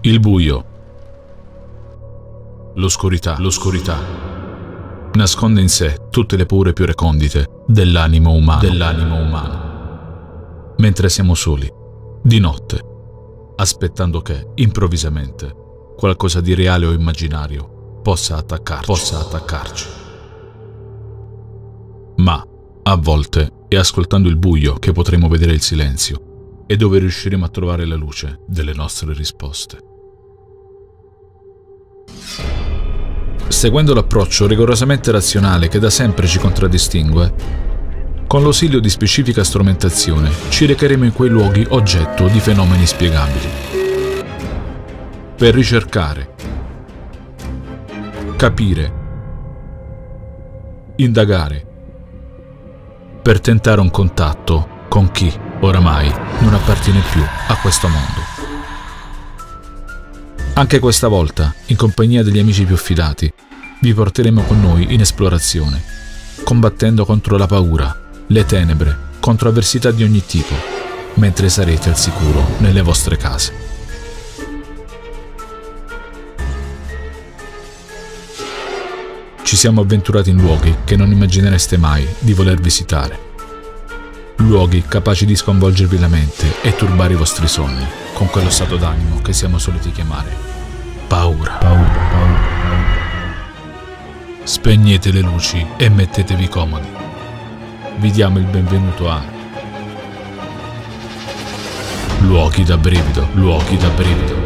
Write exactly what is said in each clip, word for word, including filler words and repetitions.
Il buio, l'oscurità, l'oscurità nasconde in sé tutte le paure più recondite dell'animo umano, dell'animo umano. Mentre siamo soli, di notte, aspettando che, improvvisamente, qualcosa di reale o immaginario possa attaccarci, possa attaccarci. Ma, a volte, è ascoltando il buio che potremo vedere il silenzio e dove riusciremo a trovare la luce delle nostre risposte. Seguendo l'approccio rigorosamente razionale che da sempre ci contraddistingue, con l'ausilio di specifica strumentazione ci recheremo in quei luoghi oggetto di fenomeni spiegabili, per ricercare, capire, indagare, per tentare un contatto con chi oramai non appartiene più a questo mondo. Anche questa volta, in compagnia degli amici più fidati, vi porteremo con noi in esplorazione, combattendo contro la paura, le tenebre, contro avversità di ogni tipo, mentre sarete al sicuro nelle vostre case. Ci siamo avventurati in luoghi che non immaginereste mai di voler visitare. Luoghi capaci di sconvolgervi la mente e turbare i vostri sogni, con quello stato d'animo che siamo soliti chiamare paura. Paura, paura, paura. Spegnete le luci e mettetevi comodi. Vi diamo il benvenuto a Luoghi da brivido, luoghi da brivido.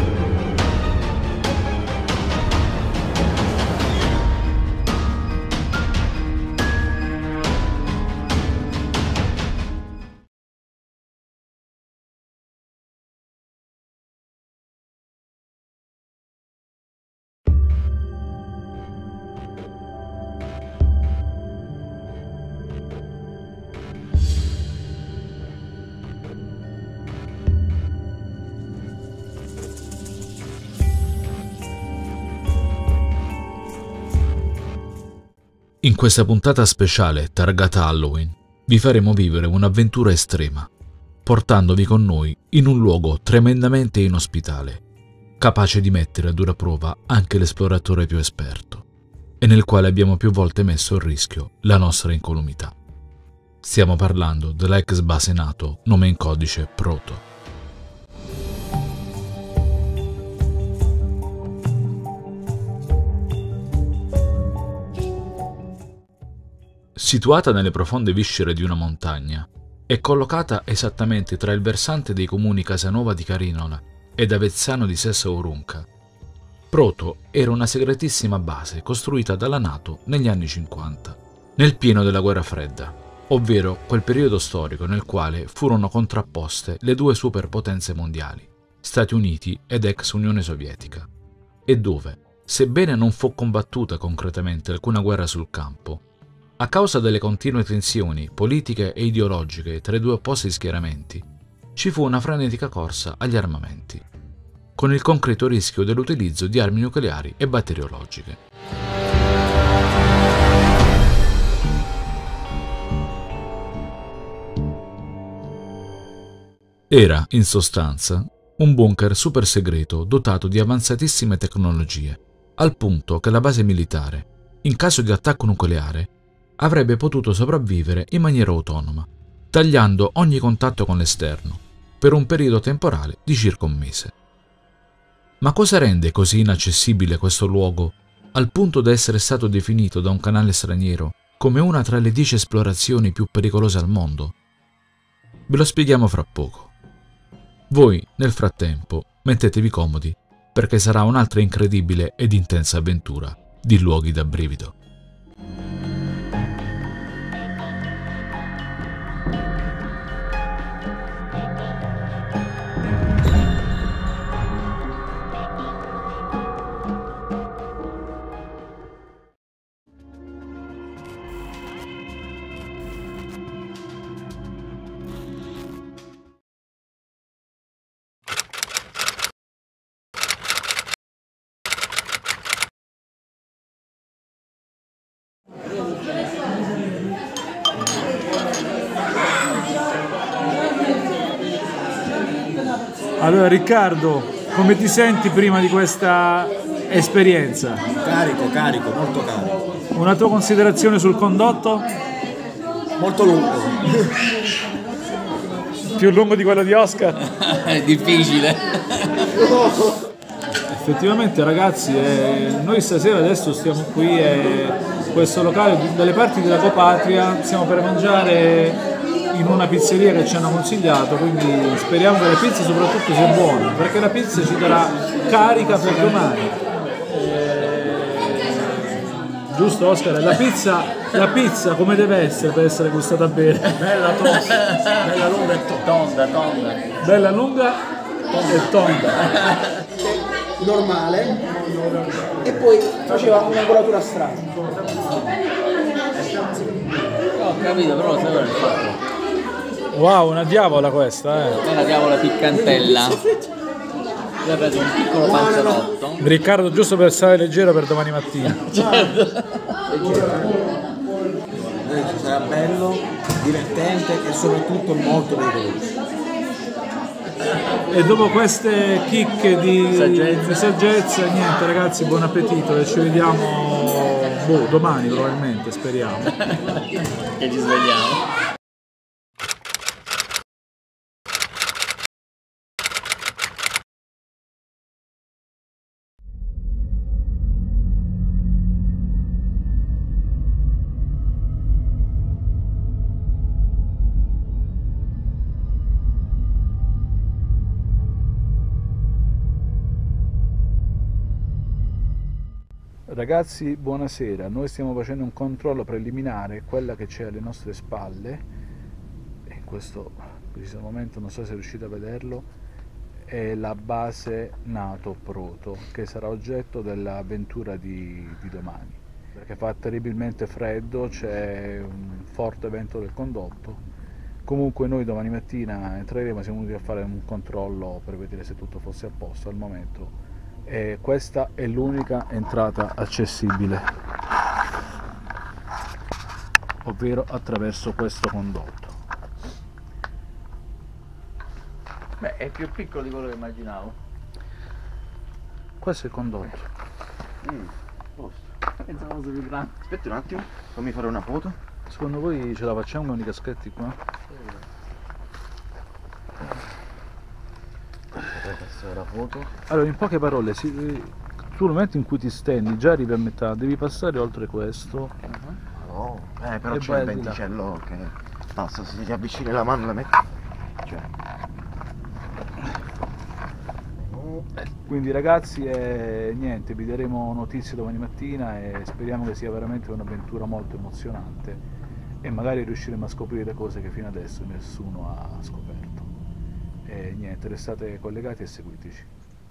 In questa puntata speciale targata Halloween vi faremo vivere un'avventura estrema, portandovi con noi in un luogo tremendamente inospitale, capace di mettere a dura prova anche l'esploratore più esperto, e nel quale abbiamo più volte messo a rischio la nostra incolumità. Stiamo parlando dell'ex base NATO, nome in codice Proto. Situata nelle profonde viscere di una montagna, è collocata esattamente tra il versante dei comuni Casanova di Carinola ed Avezzano di Sessa Aurunca. Proto era una segretissima base costruita dalla NATO negli anni cinquanta, nel pieno della guerra fredda, ovvero quel periodo storico nel quale furono contrapposte le due superpotenze mondiali, Stati Uniti ed ex Unione Sovietica, e dove, sebbene non fu combattuta concretamente alcuna guerra sul campo, a causa delle continue tensioni politiche e ideologiche tra i due opposti schieramenti, ci fu una frenetica corsa agli armamenti, con il concreto rischio dell'utilizzo di armi nucleari e batteriologiche. Era, in sostanza, un bunker super segreto dotato di avanzatissime tecnologie, al punto che la base militare, in caso di attacco nucleare, avrebbe potuto sopravvivere in maniera autonoma, tagliando ogni contatto con l'esterno, per un periodo temporale di circa un mese. Ma cosa rende così inaccessibile questo luogo, al punto da essere stato definito da un canale straniero come una tra le dieci esplorazioni più pericolose al mondo? Ve lo spieghiamo fra poco. Voi, nel frattempo, mettetevi comodi, perché sarà un'altra incredibile ed intensa avventura di luoghi da brivido. Allora Riccardo, come ti senti prima di questa esperienza? Carico, carico, molto carico. Una tua considerazione sul condotto? Molto lungo. Più lungo di quello di Oscar? È difficile. Effettivamente ragazzi, eh, noi stasera adesso stiamo qui e questo locale dalle parti della Copatria, stiamo per mangiare in una pizzeria che ci hanno consigliato, quindi speriamo che le pizze soprattutto siano buone, perché la pizza ci darà carica per domani. Eh, giusto Oscar? La pizza, la pizza come deve essere per essere gustata bene? Bella tosta, bella lunga e Tonda, tonda. Bella lunga e tonda. Normale e poi faceva una colatura strana. Ho capito, però lo sai qual è il fatto? Wow, una diavola questa, eh. È la diavola piccantella. Io ho preso un piccolo panzerotto. Riccardo, giusto per stare leggero per domani mattina. Certo. Sarà bello, divertente e soprattutto molto pericoloso. E dopo queste chicche di Saggezza. di saggezza, niente ragazzi, buon appetito e ci vediamo boh, domani probabilmente, speriamo. Che ci svegliamo. Ragazzi, buonasera. Noi stiamo facendo un controllo preliminare, quella che c'è alle nostre spalle, e in questo preciso momento non so se riuscite a vederlo, è la base NATO Proto, che sarà oggetto dell'avventura di, di domani, perché fa terribilmente freddo, c'è un forte vento del condotto. Comunque noi domani mattina entreremo, siamo venuti a fare un controllo per vedere se tutto fosse a posto. Al momento e questa è l'unica entrata accessibile, ovvero attraverso questo condotto. Beh, è più piccolo di quello che immaginavo. Questo è il condotto. Mm, Pensavo fosse più grande. aspetta un attimo, fammi fare una foto. Secondo voi ce la facciamo con i caschetti qua? Questa è la foto. Allora, in poche parole, si, tu nel momento in cui ti stendi, già arrivi a metà, devi passare oltre questo. No, eh, però E c'è il vai di là. venticello che passa, se ti avvicini la mano la metti. Cioè. Quindi ragazzi, eh, niente, vi daremo notizie domani mattina e speriamo che sia veramente un'avventura molto emozionante e magari riusciremo a scoprire cose che fino adesso nessuno ha scoperto. E niente, restate collegati e seguiteci.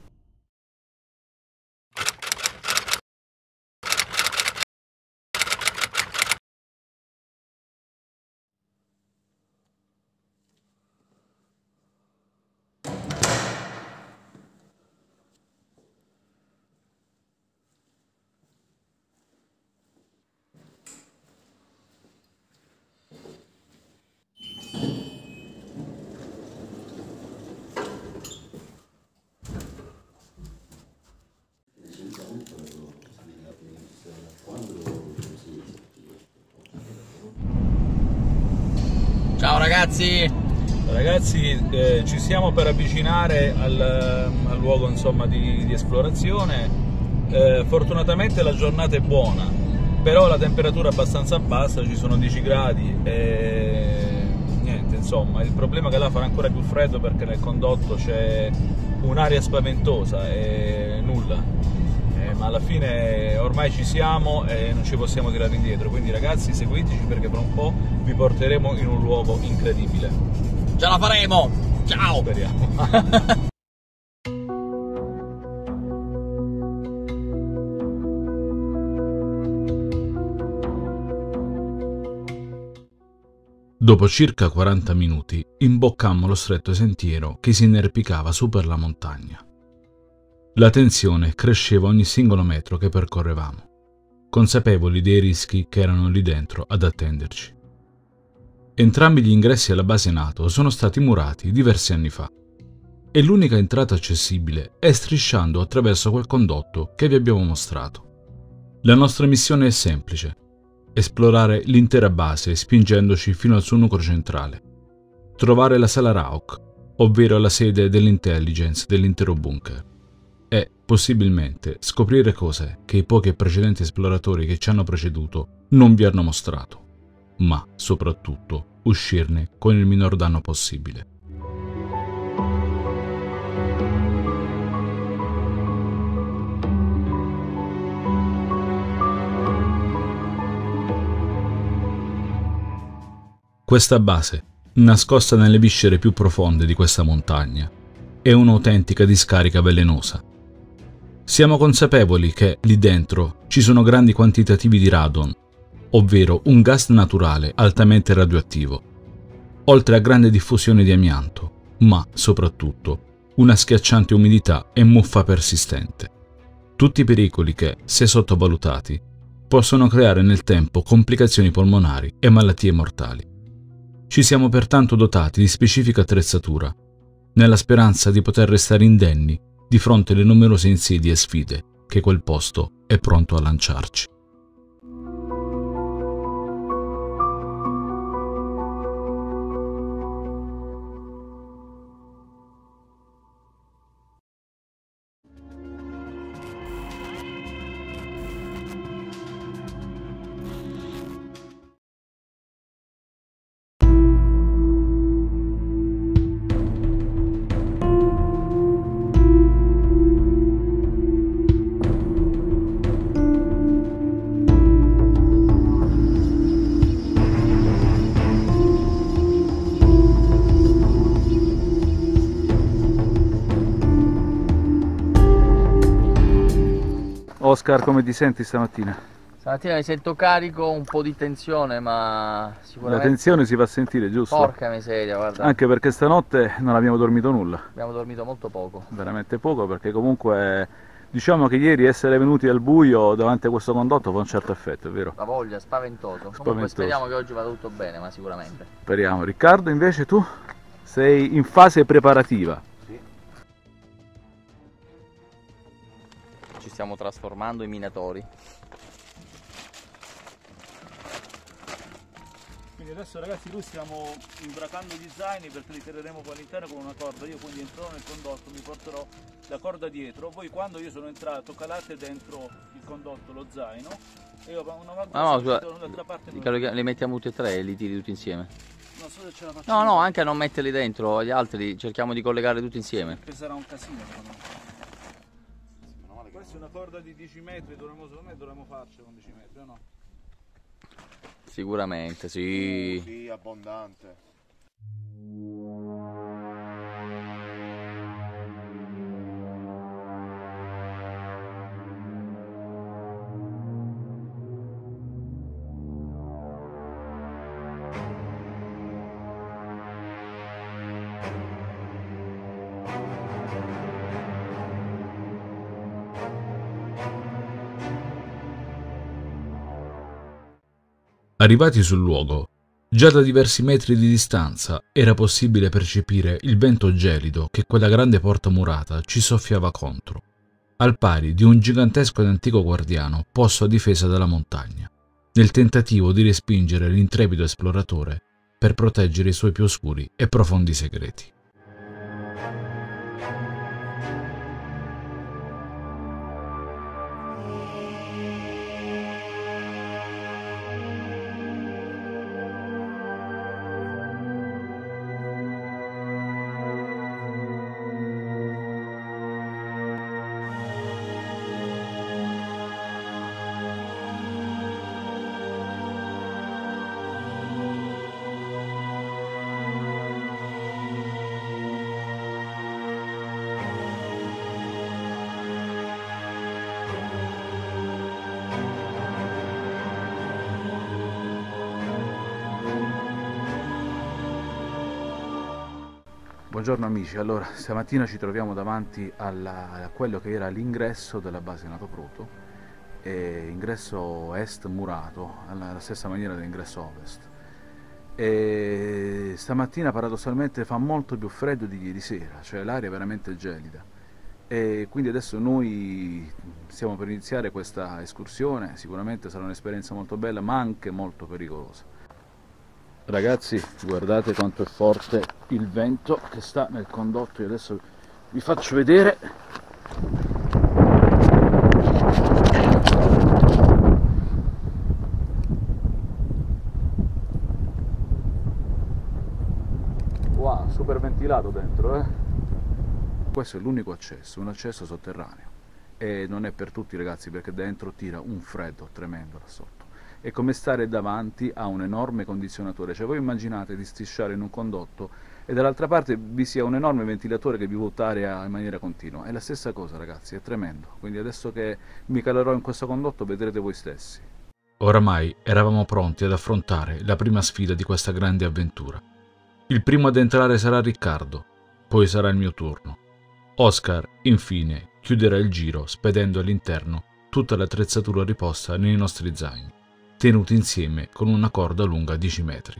Ciao ragazzi! Ragazzi, eh, ci stiamo per avvicinare al, al luogo insomma, di, di esplorazione. Eh, fortunatamente la giornata è buona, però la temperatura è abbastanza bassa, ci sono dieci gradi e niente, insomma, il problema è che là farà ancora più freddo perché nel condotto c'è un'aria spaventosa e nulla. Eh, ma alla fine ormai ci siamo e non ci possiamo tirare indietro, quindi ragazzi seguiteci perché per un po' vi porteremo in un luogo incredibile. Ce la faremo! Ciao! Speriamo. Dopo circa quaranta minuti imboccammo lo stretto sentiero che si inerpicava su per la montagna. La tensione cresceva ogni singolo metro che percorrevamo, consapevoli dei rischi che erano lì dentro ad attenderci. Entrambi gli ingressi alla base NATO sono stati murati diversi anni fa. e l'unica entrata accessibile è strisciando attraverso quel condotto che vi abbiamo mostrato. La nostra missione è semplice: esplorare l'intera base spingendoci fino al suo nucleo centrale, trovare la sala Rauch, ovvero la sede dell'intelligence dell'intero bunker, e possibilmente scoprire cose che i pochi precedenti esploratori che ci hanno preceduto non vi hanno mostrato, ma soprattutto uscirne con il minor danno possibile. Questa base, nascosta nelle viscere più profonde di questa montagna, è un'autentica discarica velenosa. Siamo consapevoli che lì dentro ci sono grandi quantitativi di radon, ovvero un gas naturale altamente radioattivo, oltre a grande diffusione di amianto, ma soprattutto una schiacciante umidità e muffa persistente. Tutti pericoli che, se sottovalutati, possono creare nel tempo complicazioni polmonari e malattie mortali. Ci siamo pertanto dotati di specifica attrezzatura, nella speranza di poter restare indenni di fronte alle numerose insidie e sfide che quel posto è pronto a lanciarci. Oscar, come ti senti stamattina? Stamattina mi sento carico, un po' di tensione, ma sicuramente... La tensione si fa sentire, giusto? Porca miseria, guarda. Anche perché stanotte non abbiamo dormito nulla. Abbiamo dormito molto poco. Veramente poco, perché comunque diciamo che ieri essere venuti al buio davanti a questo condotto fa un certo effetto, è vero? La voglia, spaventoso. Spaventoso. Comunque speriamo che oggi vada tutto bene, ma sicuramente. Speriamo. Riccardo, invece tu sei in fase preparativa. Ci stiamo trasformando in minatori. Quindi adesso ragazzi noi stiamo imbracando gli zaini perché li tireremo qua all'interno con una corda. Io quindi entrerò nel condotto, mi porterò la corda dietro, poi quando io sono entrato calate dentro il condotto lo zaino e io una volta Ah, no, scusa, dall'altra parte non... li mettiamo tutti e tre e li tiri tutti insieme. Non so se ce la facciamo. No, no, anche a non metterli dentro, gli altri cerchiamo di collegare tutti insieme. Perché sarà un casino. Questa è una corda di dieci metri, dovremmo, secondo me dovremmo farci con dieci metri, o no? Sicuramente, sì. Uh, sì, abbondante. Arrivati sul luogo, già da diversi metri di distanza era possibile percepire il vento gelido che quella grande porta murata ci soffiava contro, al pari di un gigantesco ed antico guardiano posto a difesa della montagna, nel tentativo di respingere l'intrepido esploratore per proteggere i suoi più oscuri e profondi segreti. Buongiorno amici, allora stamattina ci troviamo davanti alla, a quello che era l'ingresso della base NATO Proto, e ingresso est murato, alla stessa maniera dell'ingresso ovest. E stamattina paradossalmente fa molto più freddo di ieri sera, cioè l'aria è veramente gelida. E quindi adesso noi stiamo per iniziare questa escursione, sicuramente sarà un'esperienza molto bella ma anche molto pericolosa. Ragazzi, guardate quanto è forte il vento che sta nel condotto, io adesso vi faccio vedere. Wow, super ventilato dentro, eh? Questo è l'unico accesso, un accesso sotterraneo, e non è per tutti ragazzi perché dentro tira un freddo tremendo da sotto. È come stare davanti a un enorme condizionatore, cioè voi immaginate di strisciare in un condotto e dall'altra parte vi sia un enorme ventilatore che vi butta aria in maniera continua. È la stessa cosa ragazzi, è tremendo, quindi adesso che mi calerò in questo condotto vedrete voi stessi. Oramai eravamo pronti ad affrontare la prima sfida di questa grande avventura. Il primo ad entrare sarà Riccardo, poi sarà il mio turno. Oscar, infine, chiuderà il giro spedendo all'interno tutta l'attrezzatura riposta nei nostri zaini, tenuti insieme con una corda lunga dieci metri.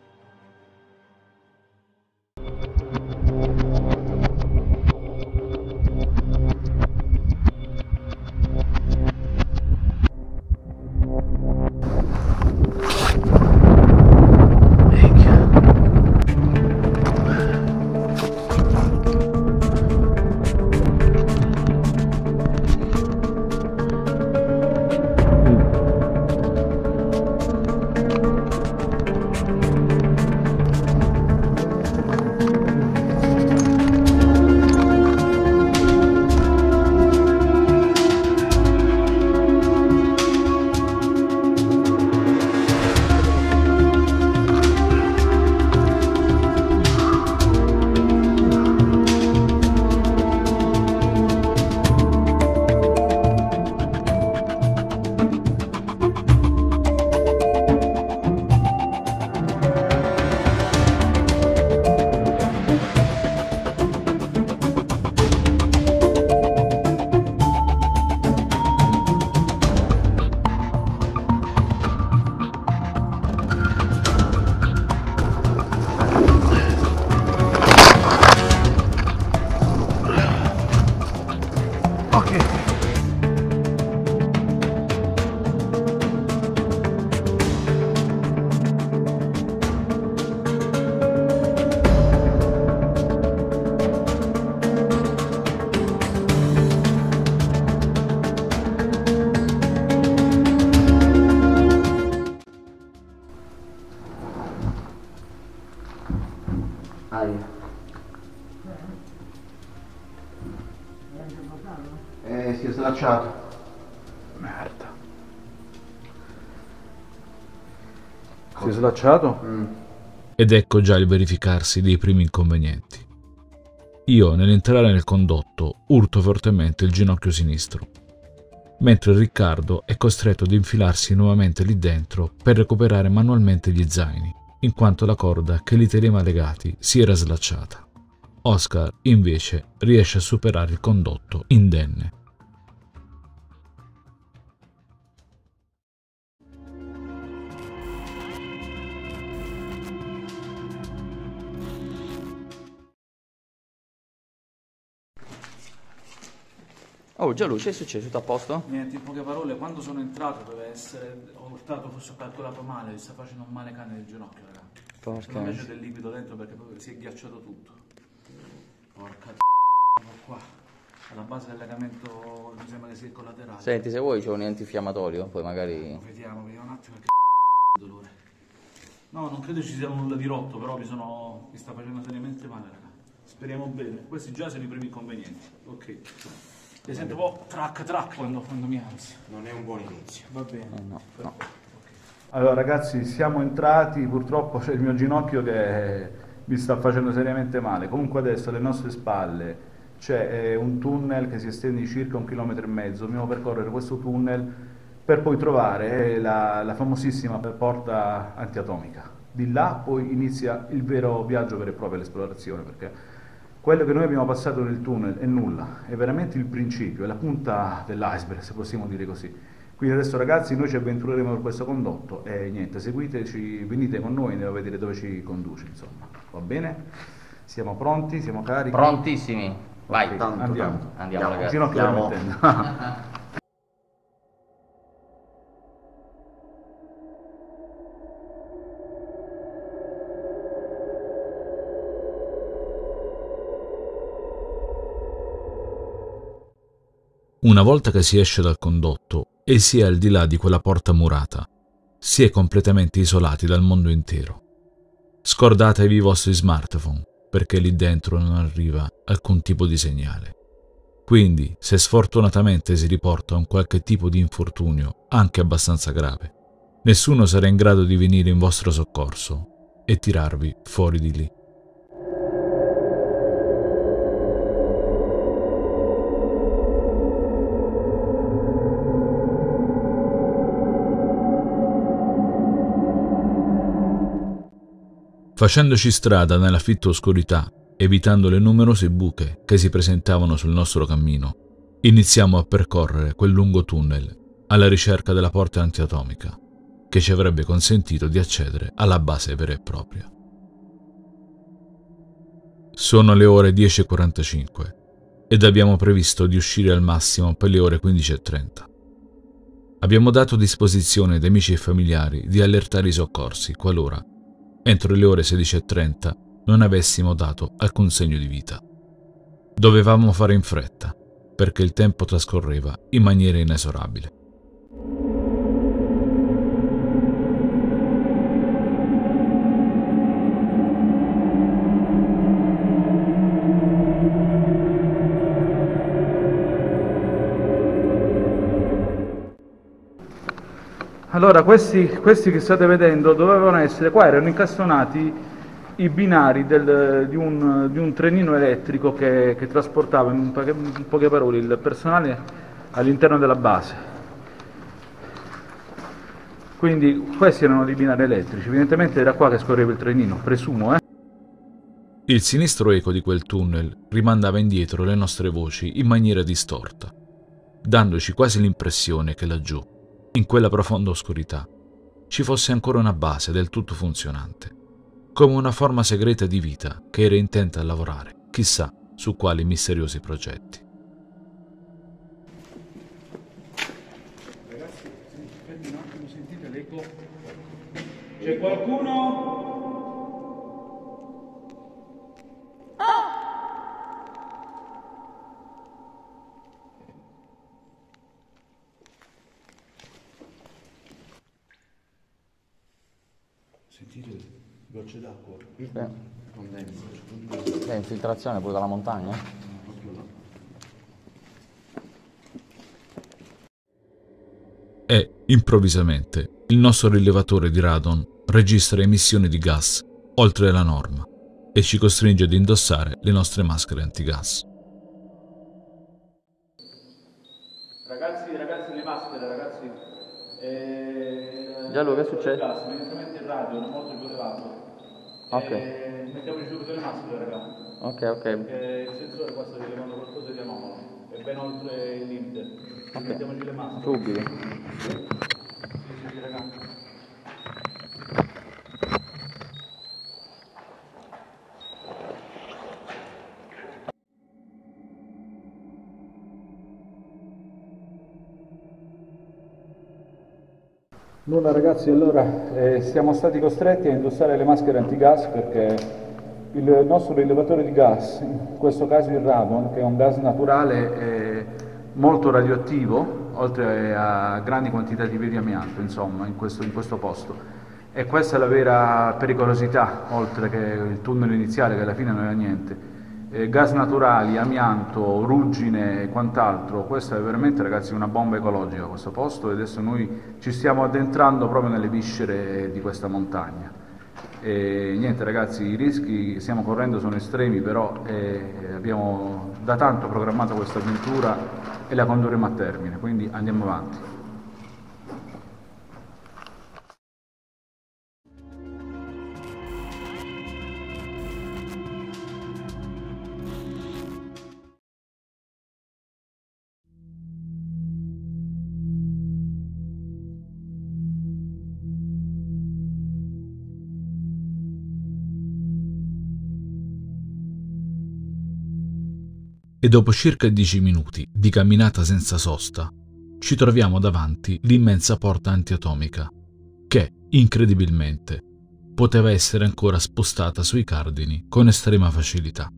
Eh, si è slacciato. Merda. Si è slacciato? Mm. Ed ecco già il verificarsi dei primi inconvenienti. Io, nell'entrare nel condotto, urto fortemente il ginocchio sinistro, mentre Riccardo è costretto ad infilarsi nuovamente lì dentro per recuperare manualmente gli zaini, in quanto la corda che li teneva legati si era slacciata. Oscar, invece, riesce a superare il condotto indenne. Oh, già lui, che è successo? Tutto a posto? Niente, in poche parole, quando sono entrato deve essere, ho urtato, forse ho calcolato male, mi sta facendo un male cane nel ginocchio, raga. Porca. Non c'è del liquido dentro perché proprio si è ghiacciato tutto. Porca qua, alla base del legamento mi sembra che sia il collaterale. Senti, se vuoi c'è un antinfiammatorio, poi magari... Vediamo, vediamo un attimo perché dolore. No, non credo ci sia nulla di rotto, però mi sono, mi sta facendo seriamente male, raga. Speriamo bene. Questi già sono i primi inconvenienti. Ok. Mi sento un po' track track quando, quando mi alzo. Non è un buon inizio. Va bene. Eh, no, no. Allora ragazzi, siamo entrati, purtroppo c'è il mio ginocchio che mi sta facendo seriamente male. Comunque adesso alle nostre spalle c'è un tunnel che si estende di circa un chilometro e mezzo. Dobbiamo percorrere questo tunnel per poi trovare la, la famosissima porta antiatomica. Di là poi inizia il vero viaggio vero e proprio, l'esplorazione, perché quello che noi abbiamo passato nel tunnel è nulla, è veramente il principio, è la punta dell'iceberg, se possiamo dire così. Quindi adesso ragazzi noi ci avventureremo per questo condotto e niente, seguiteci, venite con noi e andiamo a vedere dove ci conduce, insomma. Va bene? Siamo pronti? Siamo carichi? Prontissimi. Vai. Ok, Tanto, andiamo. tanto. Andiamo, ragazzi. Ginocchio Andiamo. permettendo. Una volta che si esce dal condotto e si è al di là di quella porta murata, si è completamente isolati dal mondo intero. Scordatevi i vostri smartphone, perché lì dentro non arriva alcun tipo di segnale. Quindi, se sfortunatamente si riporta un qualche tipo di infortunio, anche abbastanza grave, nessuno sarà in grado di venire in vostro soccorso e tirarvi fuori di lì. Facendoci strada nella fitta oscurità, evitando le numerose buche che si presentavano sul nostro cammino, iniziamo a percorrere quel lungo tunnel alla ricerca della porta antiatomica, che ci avrebbe consentito di accedere alla base vera e propria. Sono le ore dieci e quarantacinque ed abbiamo previsto di uscire al massimo per le ore quindici e trenta. Abbiamo dato disposizione ad amici e familiari di allertare i soccorsi qualora, entro le ore sedici e trenta, non avessimo dato alcun segno di vita. Dovevamo fare in fretta, perché il tempo trascorreva in maniera inesorabile. Allora, questi, questi che state vedendo dovevano essere, qua erano incastonati i binari del, di, un, di un trenino elettrico che, che trasportava, in poche, in poche parole, il personale all'interno della base. Quindi questi erano dei binari elettrici, evidentemente era qua che scorreva il trenino, presumo, eh? Il sinistro eco di quel tunnel rimandava indietro le nostre voci in maniera distorta, dandoci quasi l'impressione che laggiù, in quella profonda oscurità, ci fosse ancora una base del tutto funzionante, come una forma segreta di vita che era intenta a lavorare, chissà su quali misteriosi progetti. Ragazzi, sentite un attimo, sentite l'eco? C'è qualcuno? Sentite gocce d'acqua? È infiltrazione pure dalla montagna. E, improvvisamente, il nostro rilevatore di radon registra emissioni di gas oltre la norma e ci costringe ad indossare le nostre maschere antigas. Ragazzi, ragazzi, le maschere, ragazzi. Eh, Giallo, che è successo? il gas, evidentemente il radio non molto più elevato. Ok. Eh, mettiamoci subito le maschere, ragazzi. Ok, ok. Perché il sensore qua sta rilevando qualcosa di anomalo. È ben oltre il limite. Ok. Mettiamoci le maschere. Subito. Sì, sì, sì, ragazzi. Nulla ragazzi, allora eh, siamo stati costretti a indossare le maschere antigas perché il nostro rilevatore di gas, in questo caso il radon, che è un gas naturale eh, molto radioattivo, oltre a grandi quantitativi di amianto, insomma, in questo, in questo posto. E questa è la vera pericolosità, oltre che il tunnel iniziale che alla fine non era niente. Eh, gas naturali, amianto, ruggine e quant'altro, questa è veramente ragazzi una bomba ecologica questo posto e adesso noi ci stiamo addentrando proprio nelle viscere di questa montagna. E niente ragazzi, i rischi che stiamo correndo sono estremi, però eh, abbiamo da tanto programmato questa avventura e la condurremo a termine, quindi andiamo avanti. e dopo circa dieci minuti di camminata senza sosta, ci troviamo davanti l'immensa porta antiatomica, che, incredibilmente, poteva essere ancora spostata sui cardini con estrema facilità.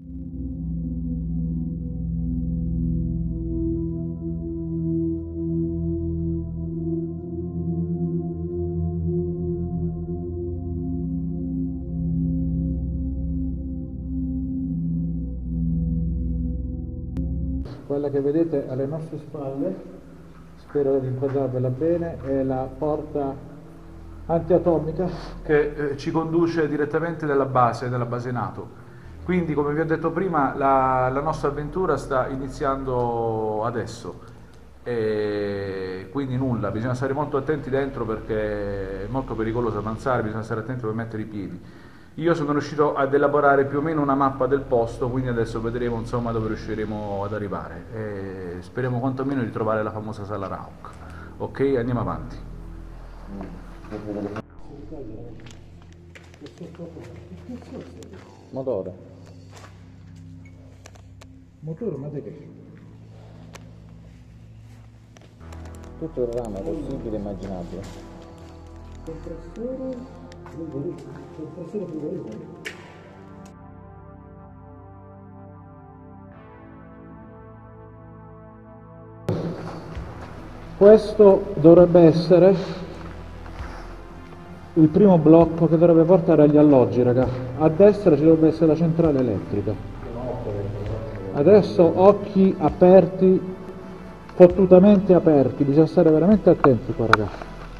Quella che vedete alle nostre spalle, spero di inquadrarvela bene, è la porta antiatomica che eh, ci conduce direttamente dalla base, dalla base NATO. Quindi, come vi ho detto prima, la, la nostra avventura sta iniziando adesso. E quindi nulla, bisogna stare molto attenti dentro perché è molto pericoloso avanzare, bisogna stare attenti per mettere i piedi. Io sono riuscito ad elaborare più o meno una mappa del posto, quindi adesso vedremo insomma dove riusciremo ad arrivare e speriamo quantomeno di trovare la famosa sala Rauch. Ok, andiamo avanti. Motore. Motore, ma di che? Tutto il rame possibile e immaginabile. Compressore, compressore frigorifero. Questo dovrebbe essere il primo blocco che dovrebbe portare agli alloggi, raga. A destra ci dovrebbe essere la centrale elettrica. Adesso occhi aperti, fottutamente aperti, bisogna stare veramente attenti qua, raga.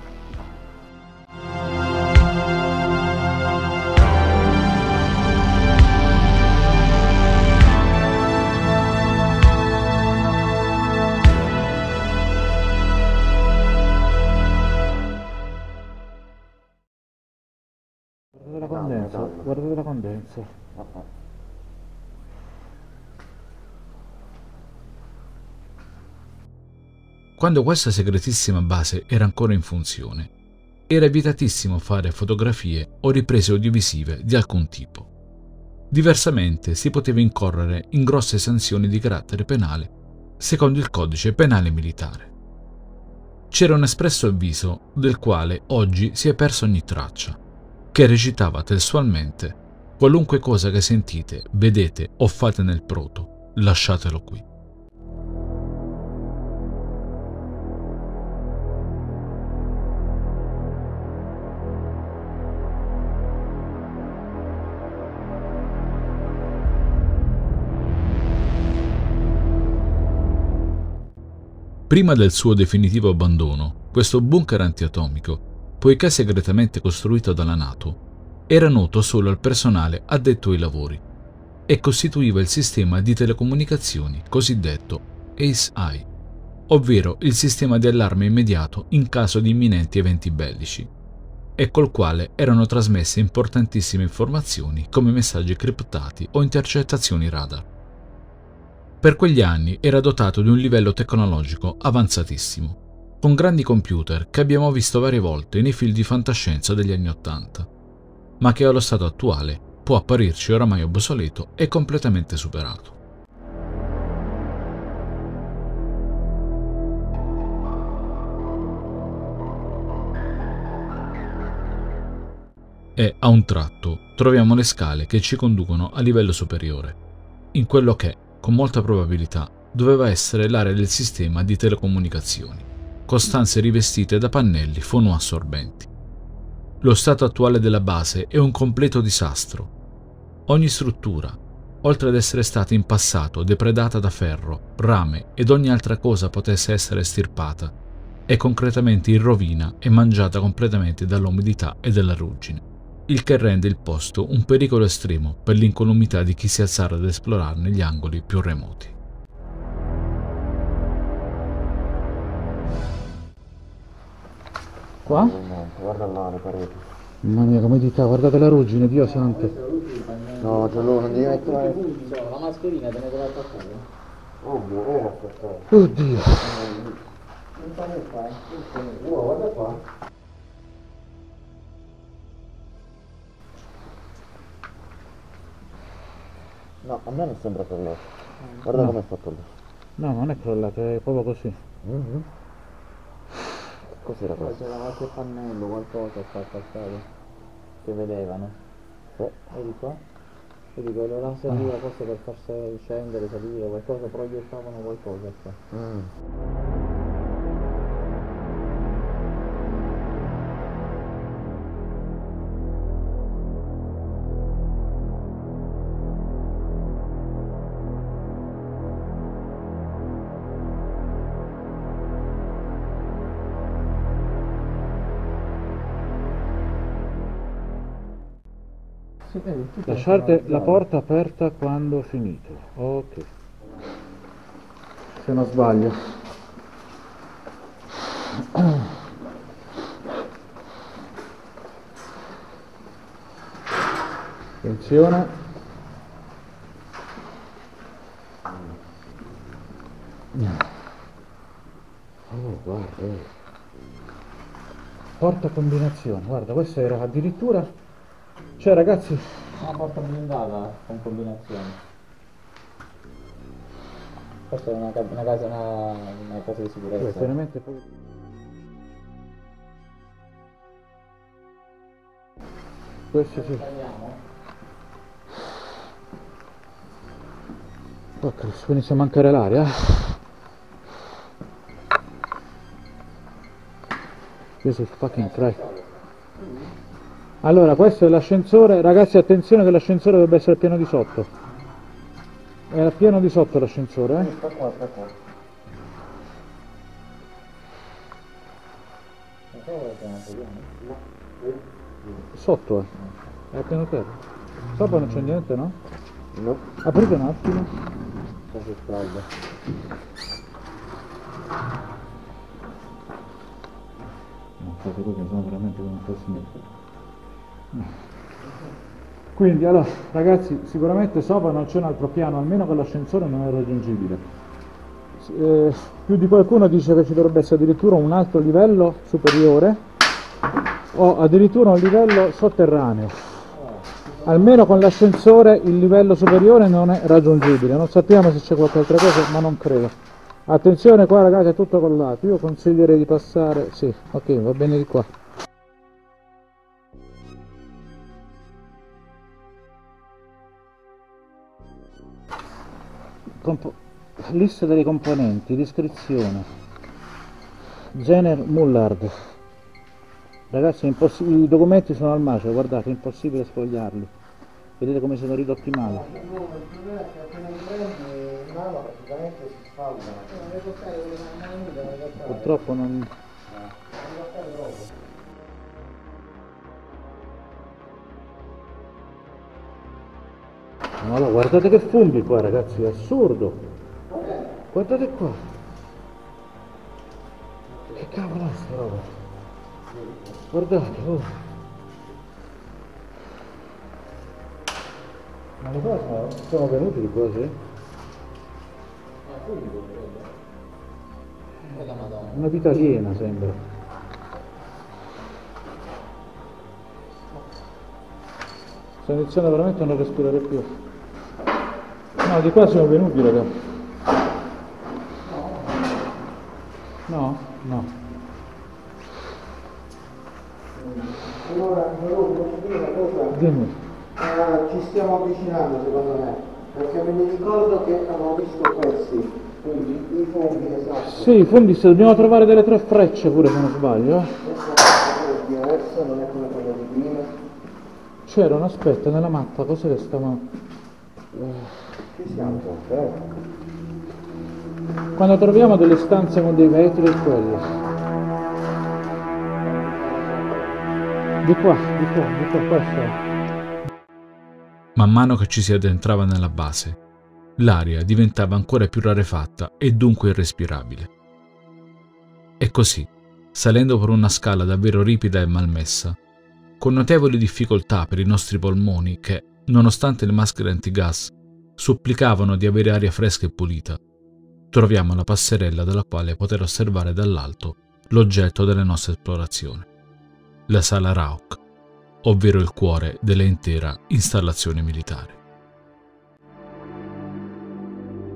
Guardate la condensa, guardate la condensa. Quando questa segretissima base era ancora in funzione, era vietatissimo fare fotografie o riprese audiovisive di alcun tipo. Diversamente si poteva incorrere in grosse sanzioni di carattere penale, secondo il codice penale militare. C'era un espresso avviso del quale oggi si è persa ogni traccia, che recitava testualmente: qualunque cosa che sentite, vedete o fate nel proto, lasciatelo qui. Prima del suo definitivo abbandono, questo bunker antiatomico, poiché segretamente costruito dalla NATO, era noto solo al personale addetto ai lavori e costituiva il sistema di telecomunicazioni cosiddetto ACE-I, ovvero il sistema di allarme immediato in caso di imminenti eventi bellici, e col quale erano trasmesse importantissime informazioni come messaggi criptati o intercettazioni radar. Per quegli anni era dotato di un livello tecnologico avanzatissimo, con grandi computer che abbiamo visto varie volte nei film di fantascienza degli anni Ottanta, ma che allo stato attuale può apparirci oramai obsoleto e completamente superato. E a un tratto troviamo le scale che ci conducono a livello superiore, in quello che, con molta probabilità, doveva essere l'area del sistema di telecomunicazioni, con stanze rivestite da pannelli fonoassorbenti. Lo stato attuale della base è un completo disastro. Ogni struttura, oltre ad essere stata in passato depredata da ferro, rame ed ogni altra cosa potesse essere estirpata, è concretamente in rovina e mangiata completamente dall'umidità e dalla ruggine, il che rende il posto un pericolo estremo per l'incolumità di chi si alzara ad esplorarne gli angoli più remoti. Qua? Guarda là le pareti. Mamma mia, come dita, guardate la ruggine, Dio santo. No, già loro non devi mettere. La mascherina te ne deve attaccare. Oh, buono, aspetta. Oddio. Non fa che fai? Oh, guarda qua. No, a me non sembra quello. Guarda No. come è fatto lì. No, non è crollato, è proprio così. Mm-hmm. Cos'era questo? C'era qualche pannello, qualcosa qua passato che vedevano. Eh. Vedi qua? Vedi quello là serviva forse per far scendere, salire, qualcosa, proiettavano qualcosa qua. Mm. Sì, vedi, tutto Lasciate sono la giallo. porta aperta quando finite. Ok. Se non sbaglio. Attenzione. Oh, guarda. eh. Porta combinazione. Guarda, questa era addirittura... Cioè ragazzi, Una porta blindata con combinazioni. Questa è una, ca- una casa, una, una casa di è sicurezza. veramente... poi- Questo sì. Oh Cristo, inizia a mancare l'aria. This is fucking Christ. Allora, questo è l'ascensore. Ragazzi, attenzione che l'ascensore dovrebbe essere pieno di sotto. È pieno di sotto l'ascensore, eh? Sta qua, sta qua. Ma qua vuoi che non vediamo? Sotto, eh. È pieno terra. Sopra non c'è niente, no? No. Aprite un attimo. Sta si scalda. No, fate così, sono veramente come fossi niente. Quindi, allora, ragazzi, sicuramente sopra non c'è un altro piano, almeno che l'ascensore non è raggiungibile. Eh, più di qualcuno dice che ci dovrebbe essere addirittura un altro livello superiore o addirittura un livello sotterraneo. Almeno con l'ascensore il livello superiore non è raggiungibile. Non sappiamo se c'è qualche altra cosa, ma non credo. Attenzione qua ragazzi, è tutto collato. Io consiglierei di passare... Sì, ok, va bene di qua. Compo- lista delle componenti, descrizione. Jenner Mullard. Ragazzi, è impossi- i documenti sono al macero, guardate, è impossibile sfogliarli. Vedete come sono ridotti male. Il problema è che appena li prendi in mano praticamente si sfaldano. Purtroppo non... Ma no, guardate che funghi qua ragazzi, è assurdo. Guardate qua. Che cavolo è sta roba? Guardate, oh. Ma le cose sono venuti di cose? Una vita aliena sembra. Sto iniziando veramente a non respirare più. No, di qua siamo venuti ragazzi. No? No. Allora, Gianluca, posso dire una cosa? Dimmi. Eh, ci stiamo avvicinando secondo me, perché me ne ricordo che avevo visto questi, quindi i funghi, esatto. Sì, i funghi, se dobbiamo trovare delle tre frecce pure se non sbaglio. eh. Questo è diverso, non è come quello di prima. C'era un aspetto nella mappa, cos'è che stava... Ci siamo, eh? Quando troviamo delle stanze con dei vetri è quello. Di qua, di qua, di qua, questo è. Man mano che ci si addentrava nella base, l'aria diventava ancora più rarefatta e dunque irrespirabile. E così, salendo per una scala davvero ripida e malmessa, con notevoli difficoltà per i nostri polmoni che, nonostante le maschere antigas, supplicavano di avere aria fresca e pulita, troviamo la passerella dalla quale poter osservare dall'alto l'oggetto delle nostre esplorazioni, la sala Rauch, ovvero il cuore dell'intera installazione militare.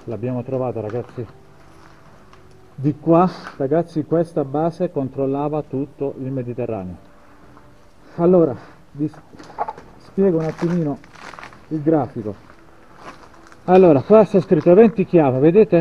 L'abbiamo trovata, ragazzi. Di qua, ragazzi, questa base controllava tutto il Mediterraneo. Allora, vi spiego un attimino il grafico. Allora, qua sta scritto venti chiave, vedete?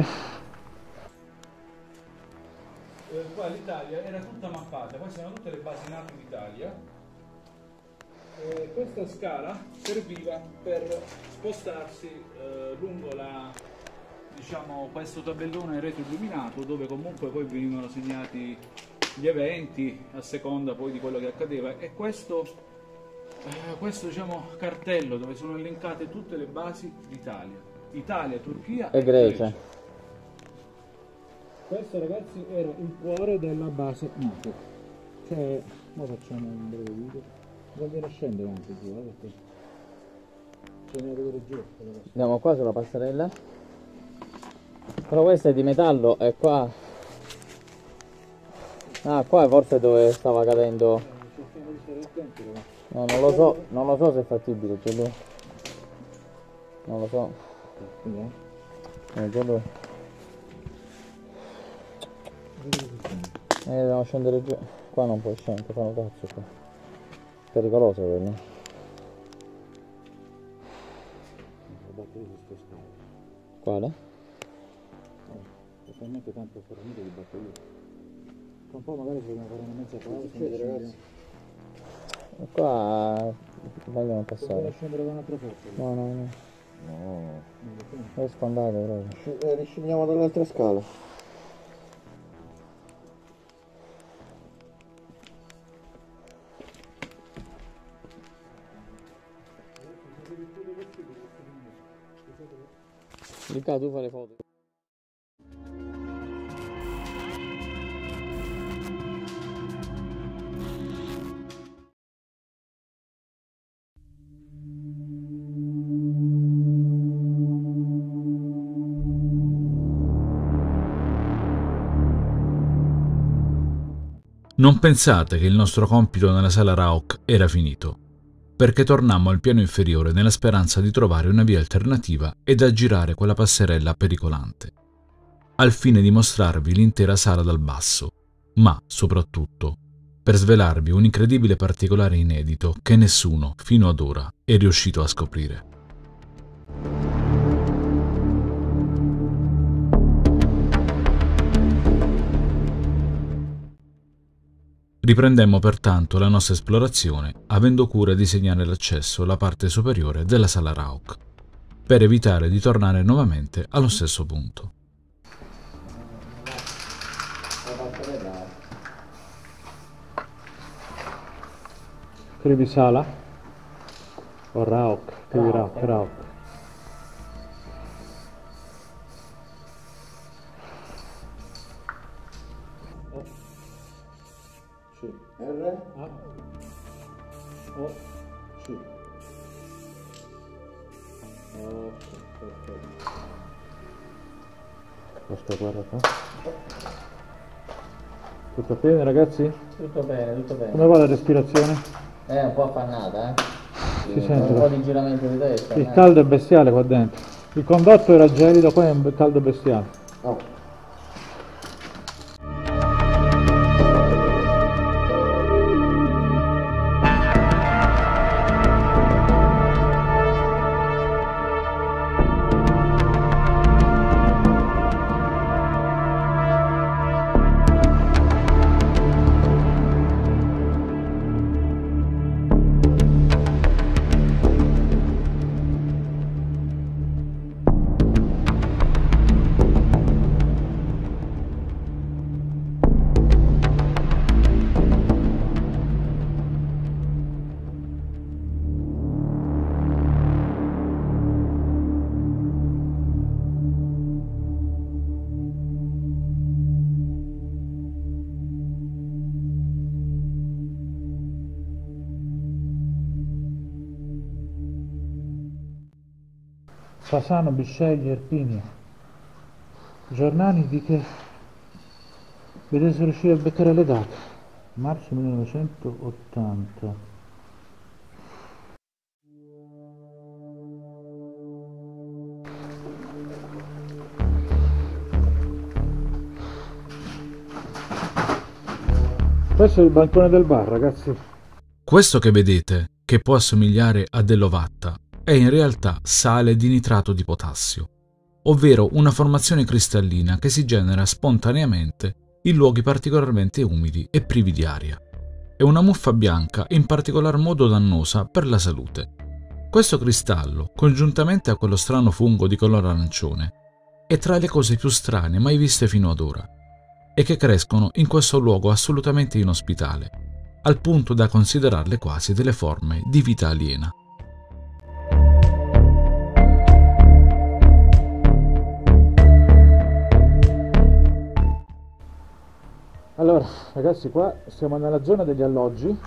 Eh, qua l'Italia era tutta mappata, queste sono tutte le basi NATO d'Italia. Eh, questa scala serviva per spostarsi eh, lungo la, diciamo, questo tabellone retroilluminato, dove comunque poi venivano segnati gli eventi a seconda poi di quello che accadeva, e questo, eh, questo diciamo cartello dove sono elencate tutte le basi d'Italia, Italia, Turchia e, e Grecia. Grecia. Questo, ragazzi, era il cuore della base NATO. Cioè, ora facciamo un breve video. Non viene a scendere anche giù, eh, perché bisogna vedere giù. Andiamo qua sulla passerella. Però questa è di metallo e qua... Ah, qua è forse dove stava cadendo... No, non lo so, non lo so se è fattibile, c'è lui. Non lo so. Eh, c'è lui. Eh, dobbiamo scendere giù. Qua non puoi scendere, fa un cazzo qua. Pericoloso quello. Quale? Totalmente tanto fornito di batterie. Tra un po' magari dobbiamo fare una mezza pausa, ragazzi. E qua vogliono passare. Dobbiamo scendere con un'altra forza. No, no, no. No. È sfondato proprio. Riscendiamo dall'altra scala. Luca, tu fai le foto. Non pensate che il nostro compito nella sala Rauch era finito, perché tornammo al piano inferiore nella speranza di trovare una via alternativa ed aggirare quella passerella pericolante, al fine di mostrarvi l'intera sala dal basso, ma soprattutto per svelarvi un incredibile particolare inedito che nessuno fino ad ora è riuscito a scoprire. Riprendemmo pertanto la nostra esplorazione avendo cura di segnare l'accesso alla parte superiore della sala Rauch, per evitare di tornare nuovamente allo stesso punto. Scrivi sala o Rauch? Scrivi Rauch, Rauch. R A O C. Ok, perfetto. Questa guarda qua. Tutto bene, ragazzi? Tutto bene, tutto bene. Come va la respirazione? È un po' affannata, eh? Si sente un po' di giramento di testa. Il caldo è bestiale qua dentro. Il condotto era gelido, qua è un caldo bestiale. Oh. Fasano, Bisceglie, Irpinio. Giornali di che? Vedete se riuscite a beccare le date. Marzo millenovecentottanta. Questo è il bancone del bar, ragazzi. Questo che vedete, che può assomigliare a dell'ovatta, è in realtà sale di nitrato di potassio, ovvero una formazione cristallina che si genera spontaneamente in luoghi particolarmente umidi e privi di aria. È una muffa bianca in particolar modo dannosa per la salute. Questo cristallo, congiuntamente a quello strano fungo di colore arancione, è tra le cose più strane mai viste fino ad ora, e che crescono in questo luogo assolutamente inospitale, al punto da considerarle quasi delle forme di vita aliena. Allora, ragazzi, qua siamo nella zona degli alloggi.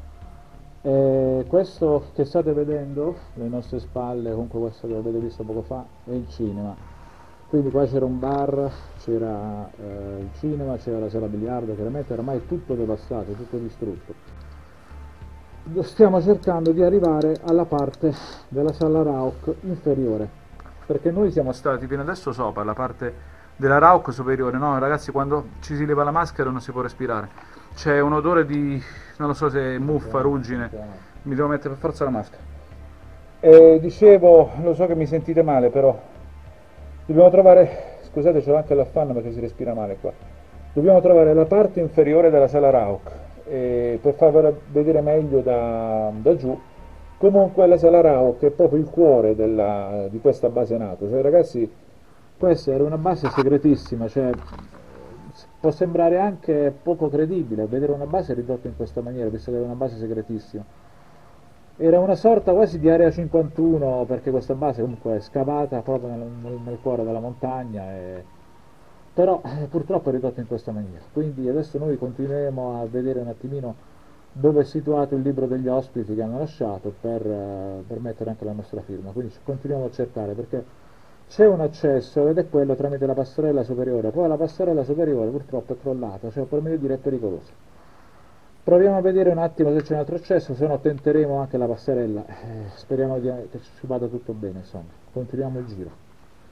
E questo che state vedendo, le nostre spalle, comunque questo che avete visto poco fa, è il cinema. Quindi qua c'era un bar, c'era eh, il cinema, c'era la sala biliardo, chiaramente ormai tutto devastato, tutto distrutto. Stiamo cercando di arrivare alla parte della sala Rauch inferiore, perché noi siamo stati fino adesso sopra, la parte della Rauch superiore. No, ragazzi, quando ci si leva la maschera non si può respirare. C'è un odore di, non lo so se è muffa, ruggine, mi devo mettere per forza la maschera. E dicevo, lo so che mi sentite male, però dobbiamo trovare, scusate, c'ho anche l'affanno perché si respira male qua. Dobbiamo trovare la parte inferiore della sala Rauch, e per farvela vedere meglio da, da giù. Comunque la sala Rauch è proprio il cuore della, di questa base NATO. Cioè, ragazzi, questa era una base segretissima, cioè può sembrare anche poco credibile vedere una base ridotta in questa maniera, visto che era una base segretissima. Era una sorta quasi di area cinquantuno, perché questa base comunque è scavata proprio nel, nel, nel cuore della montagna, e... però eh, purtroppo è ridotta in questa maniera. Quindi adesso noi continueremo a vedere un attimino dove è situato il libro degli ospiti che hanno lasciato, per, eh, per mettere anche la nostra firma. Quindi continuiamo a cercare, perché c'è un accesso ed è quello tramite la passerella superiore. Poi la passerella superiore purtroppo è crollata, cioè per meglio dire è pericolosa. Proviamo a vedere un attimo se c'è un altro accesso, se no tenteremo anche la passerella. Eh, speriamo di, che ci vada tutto bene, insomma. Continuiamo il giro.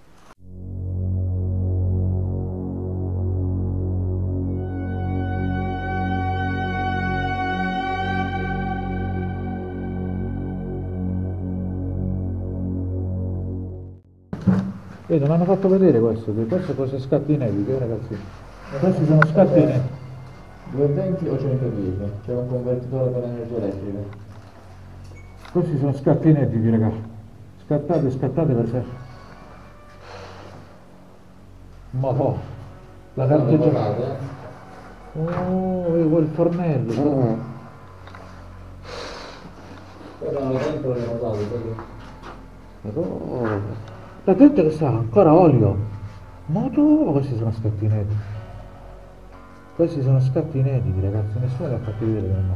E non hanno fatto vedere questo, che questo cosa scatti inediti, eh, ragazzi. Questi sono scatti inediti. duecentoventi o centodieci, c'è un convertitore per energia elettrica. Questi sono scatti inediti, ragazzi. Scattate, scattate perché. Ma no, la carteggiata. Oh, quel fornello. Mm. Però dentro le notate, oh. La gente che sa, ancora olio. Ma tu, questi sono scatti inediti. Questi sono scatti inediti, ragazzi, nessuno li ha fatti vedere per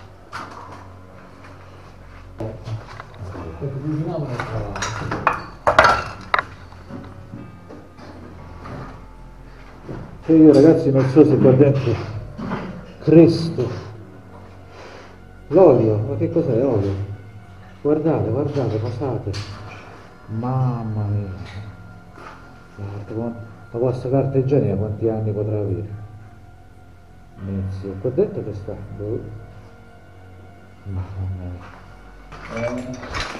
me. E io, ragazzi, non so se qua dentro, Cristo, l'olio, ma che cos'è olio? Guardate, guardate, passate. Mamma mia, guarda, ma questa carta igienica quanti anni potrà avere? Inizio, qua dentro che sta? Mamma mia.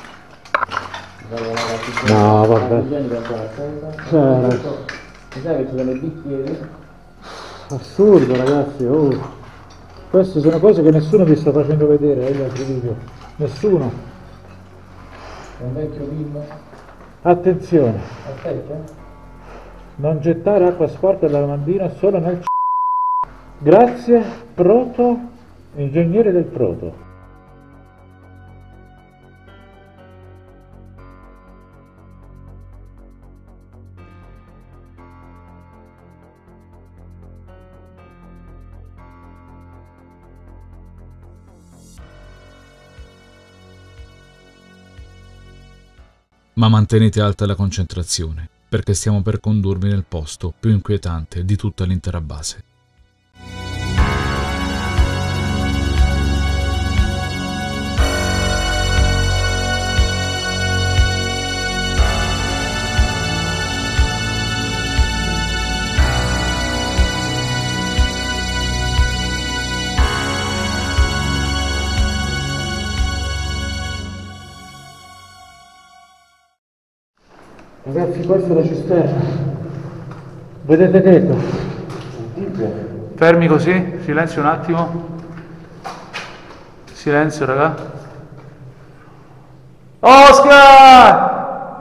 No, vabbè. C'era. Mi sa che ci sono i bicchieri? Assurdo, ragazzi, oh. Queste sono cose che nessuno vi sta facendo vedere negli altri video. Nessuno. È un vecchio film. Attenzione, Aspetta. non gettare acqua sporca dal lavandino solo nel c***o. Grazie, Proto, ingegnere del Proto. Ma mantenete alta la concentrazione, perché stiamo per condurvi nel posto più inquietante di tutta l'intera base. Ragazzi, questa è la cisterna. Vedete tetto? Fermi così, silenzio un attimo. Silenzio, raga. Oscar!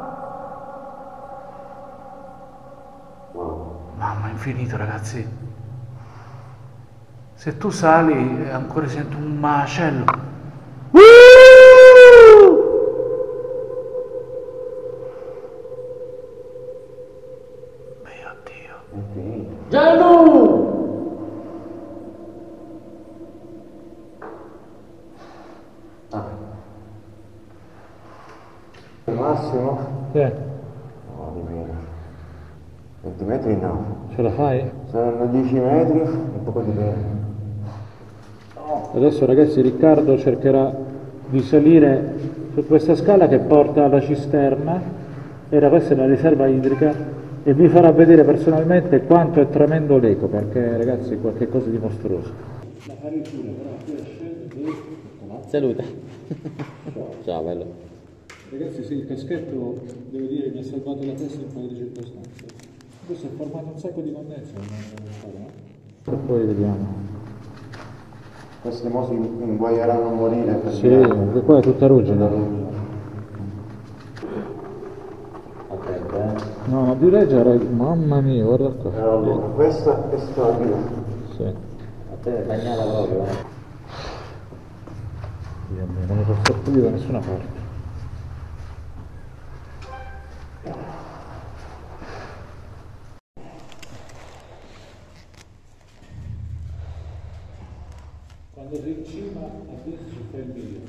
Mamma, infinito, ragazzi. Se tu sali ancora sento un macello. Mio Dio. Gianlu! Massimo? Sì. No, di meno. venti metri no. Ce la fai? Saranno dieci metri e poco di meno. Adesso ragazzi Riccardo cercherà di salire su questa scala che porta alla cisterna. Era questa è la riserva idrica e vi farà vedere personalmente quanto è tremendo l'eco, perché ragazzi è qualcosa di mostruoso. Salute. Ciao bello. Ragazzi, sì, il caschetto, devo dire, mi ha salvato la testa in un paio di circostanze. Questo è formato un sacco di condensa, no? E poi vediamo. Queste mo si inguaieranno a morire. Per Sì, perché qua è tutta ruggine. Attento, eh. No, di reggere, mamma mia, guarda qua. Allora, questa è stabile. Sì. A te è bagnata proprio, eh. Dio mio, non mi posso più da nessuna parte. Quando sei in cima a destra ci fai il video.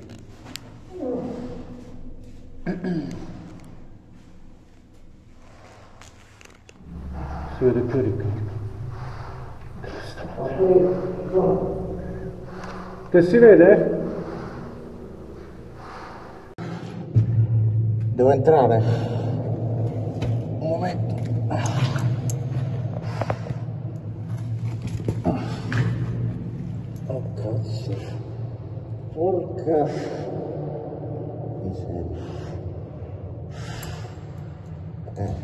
Si vede più Riccardo. Che si vede? Devo entrare. Un momento. Oh cazzo. Porca miseria. Eh.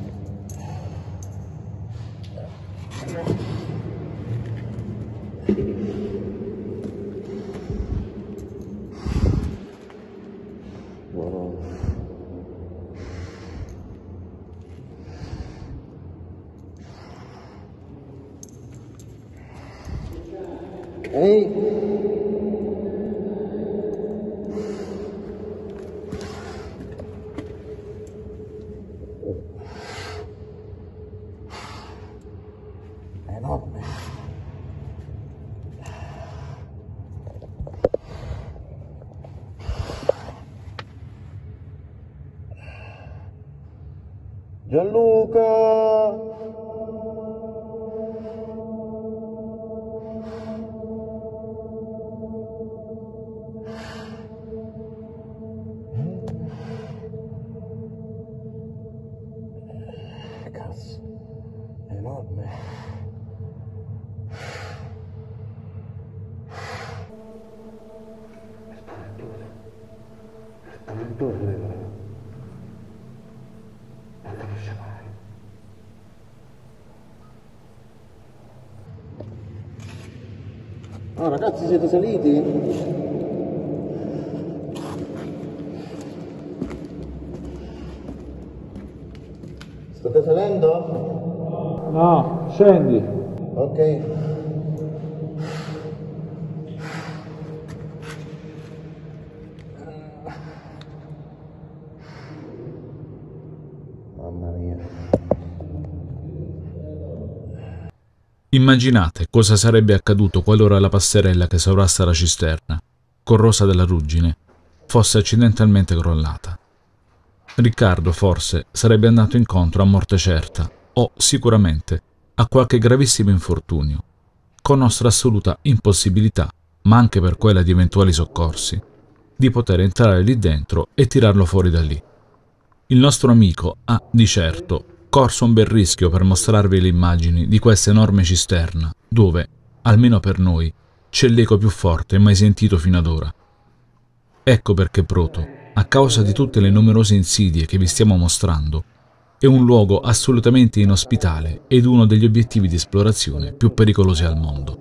Wow. Ehi. Enorme. Gianluca! Eh, cazzo, è enorme. Spaventoso, vero? Non finisce mai. Oh ragazzi, siete saliti? State salendo? No, scendi. Ok. Mamma mia. Immaginate cosa sarebbe accaduto qualora la passerella che sovrasta la cisterna, corrosa dalla ruggine, fosse accidentalmente crollata. Riccardo forse sarebbe andato incontro a morte certa o sicuramente a qualche gravissimo infortunio, con nostra assoluta impossibilità, ma anche per quella di eventuali soccorsi, di poter entrare lì dentro e tirarlo fuori da lì. Il nostro amico ha, di certo, corso un bel rischio per mostrarvi le immagini di questa enorme cisterna, dove, almeno per noi, c'è l'eco più forte mai sentito fino ad ora. Ecco perché Proto, a causa di tutte le numerose insidie che vi stiamo mostrando, è un luogo assolutamente inospitale ed uno degli obiettivi di esplorazione più pericolosi al mondo.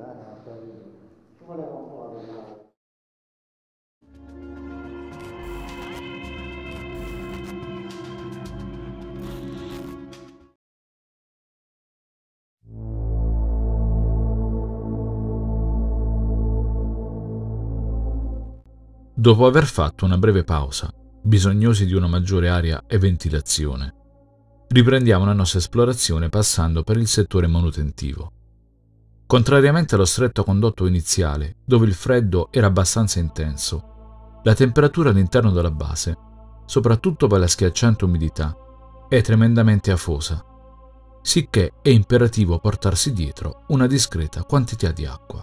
Dopo aver fatto una breve pausa, bisognosi di una maggiore aria e ventilazione, riprendiamo la nostra esplorazione passando per il settore manutentivo. Contrariamente allo stretto condotto iniziale, dove il freddo era abbastanza intenso, la temperatura all'interno della base, soprattutto per la schiacciante umidità, è tremendamente afosa, sicché è imperativo portarsi dietro una discreta quantità di acqua.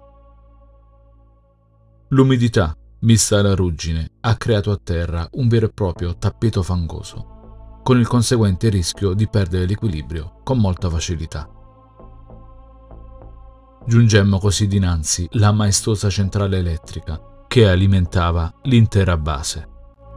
L'umidità, mista alla ruggine, ha creato a terra un vero e proprio tappeto fangoso, con il conseguente rischio di perdere l'equilibrio con molta facilità. Giungemmo così dinanzi la maestosa centrale elettrica che alimentava l'intera base.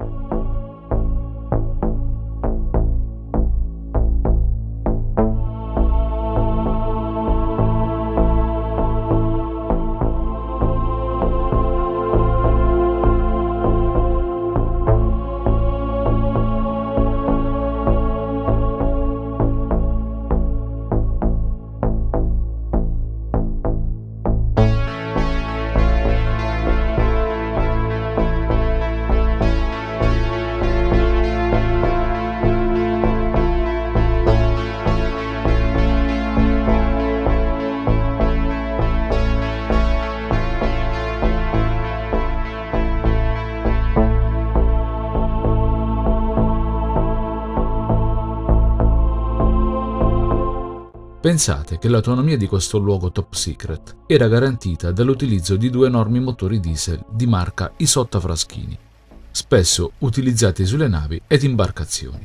Pensate che l'autonomia di questo luogo top secret era garantita dall'utilizzo di due enormi motori diesel di marca Isotta Fraschini, spesso utilizzati sulle navi ed imbarcazioni.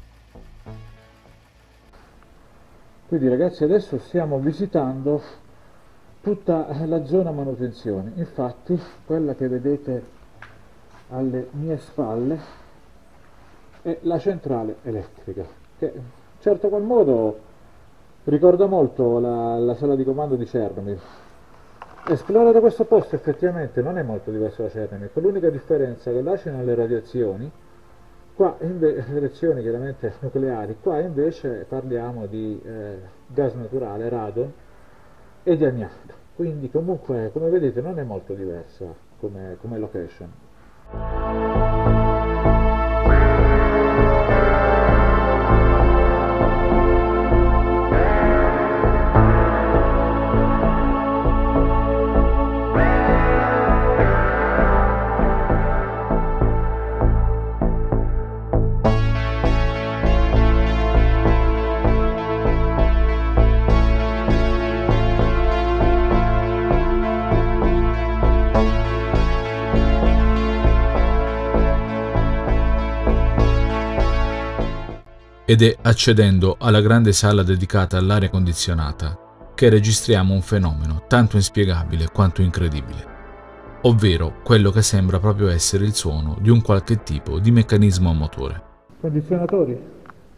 Quindi ragazzi, adesso stiamo visitando tutta la zona manutenzione. Infatti quella che vedete alle mie spalle è la centrale elettrica, che in certo qual modo ricorda molto la, la sala di comando di Chernobyl. Esplorare questo posto effettivamente non è molto diverso da Chernobyl, con l'unica differenza che là c'erano le radiazioni, qua invece, le radiazioni chiaramente nucleari, qua invece parliamo di eh, gas naturale, radon e di amianto, quindi comunque come vedete non è molto diversa come, come location. Ed è accedendo alla grande sala dedicata all'aria condizionata che registriamo un fenomeno tanto inspiegabile quanto incredibile, ovvero quello che sembra proprio essere il suono di un qualche tipo di meccanismo a motore. Condizionatori?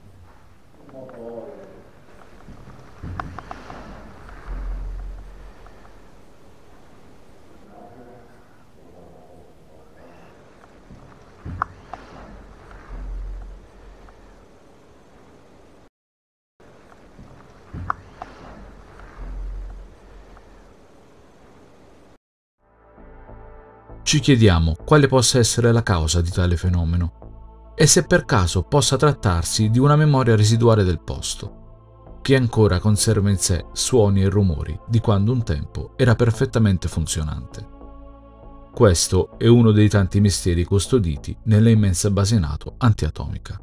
Ci chiediamo quale possa essere la causa di tale fenomeno e se per caso possa trattarsi di una memoria residuale del posto, che ancora conserva in sé suoni e rumori di quando un tempo era perfettamente funzionante. Questo è uno dei tanti misteri custoditi nella immensa base NATO antiatomica.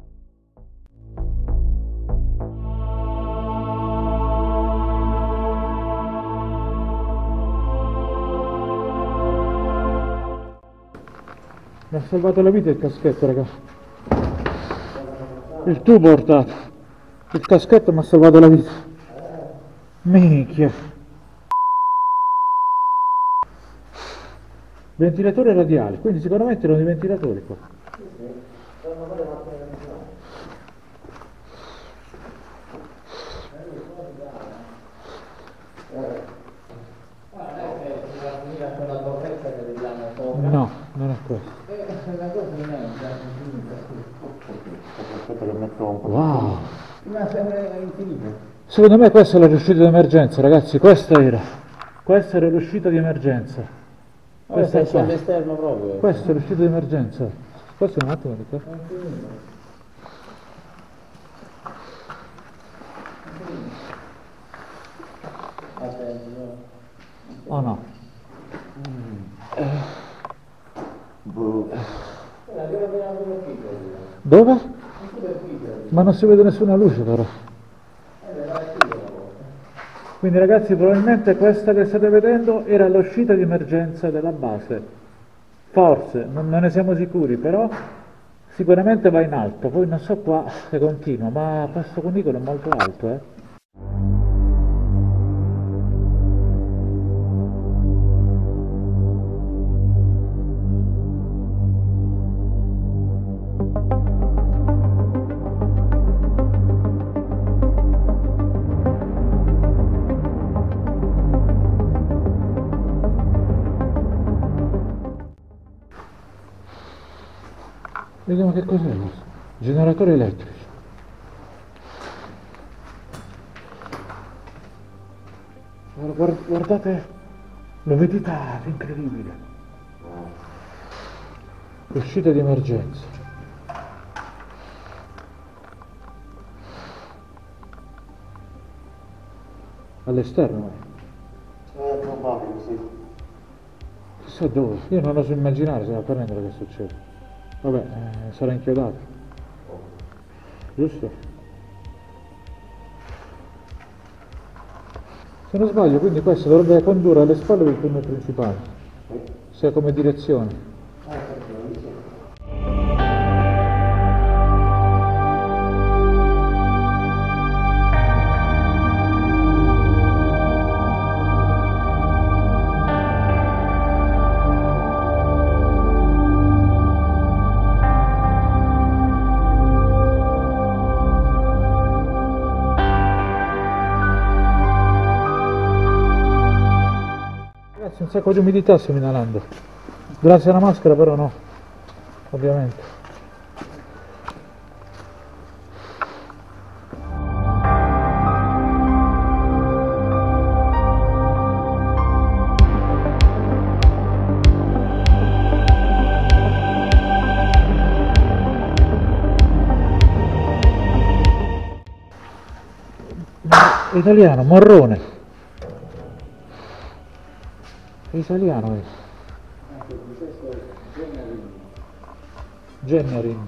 Mi ha salvato la vita il caschetto, raga. Il tubo portato. Il caschetto mi ha salvato la vita. Minchia. Ventilatore radiale, quindi sicuramente erano i ventilatori qua. Aspetta che metto un po'. Wow! Ma sembra infinito. Secondo me questa è la riuscita di emergenza, ragazzi, questa era. Questa era l'uscita di emergenza. Questa Questa è c'è qua. all'esterno proprio. Questa è l'uscita di emergenza. Questo è un attimo di qua. Oh no. Dove? Ma non si vede nessuna luce però. Quindi ragazzi, probabilmente questa che state vedendo era l'uscita di emergenza della base. Forse, non, non ne siamo sicuri, però sicuramente va in alto. Poi non so qua se continua, ma questo cunicolo è molto alto, eh. Vediamo che cos'è questo. Generatori elettrici. Guard- Guardate l'umidità, è incredibile. Uscita di emergenza. All'esterno, eh. È probabile, sì. Chissà dove. Io non oso immaginare se va a prendere che succede. Vabbè, eh, sarà inchiodato. Giusto? Se non sbaglio, quindi questo dovrebbe condurre alle spalle del tunnel principale, sia come direzione. Un sacco di umidità stiamo inalando, grazie alla maschera però no, ovviamente. Italiano, marrone. Italiano è. Gennarin.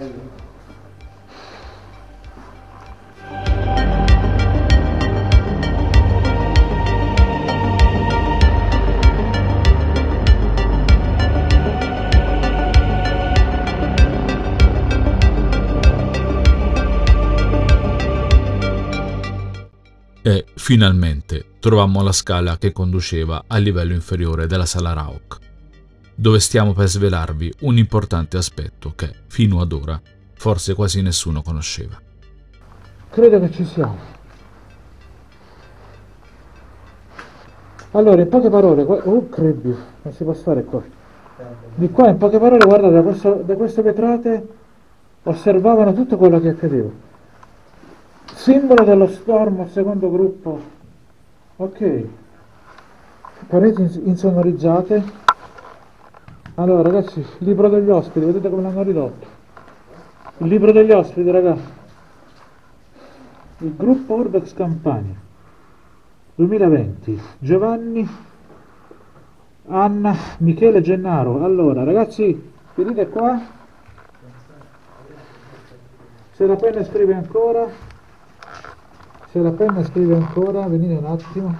E finalmente trovammo la scala che conduceva al livello inferiore della sala Rauch, dove stiamo per svelarvi un importante aspetto che, fino ad ora, forse quasi nessuno conosceva. Credo che ci siamo. Allora, in poche parole, oh crebbio, non si può stare qua. Di qua, in poche parole, guardate, da, questo, da queste vetrate osservavano tutto quello che accadeva. Simbolo dello storm al secondo gruppo. Ok. Pareti insonorizzate. Allora ragazzi, libro degli ospiti, vedete come l'hanno ridotto. Il libro degli ospiti, ragazzi. Il gruppo Urbex Campania duemilaventi. Giovanni, Anna, Michele, Gennaro. Allora ragazzi, venite qua. Se la penna scrive ancora. Se la penna scrive ancora, venite un attimo.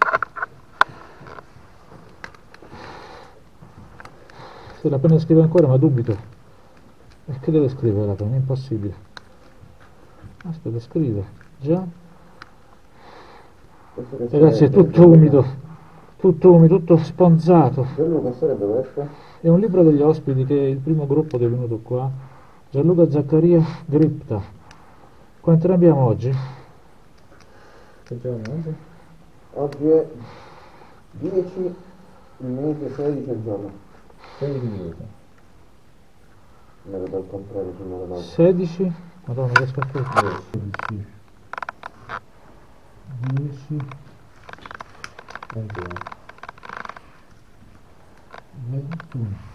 Se la penna scrive ancora, ma dubito. Perché deve scrivere la penna? È impossibile. Aspetta, scrive. Già. Ragazzi, è tutto umido. Tutto umido, tutto sponzato. Gianluca, che sarebbe questo? È un libro degli ospiti che è il primo gruppo che è venuto qua. Gianluca Zaccaria Gripta. Quanti ne abbiamo oggi? Che giorno è oggi? Oggi è dieci, il mese sedici al giorno. sedici minuti. sedici, madonna, riesco a fare sedici, dieci, ventuno, ventuno.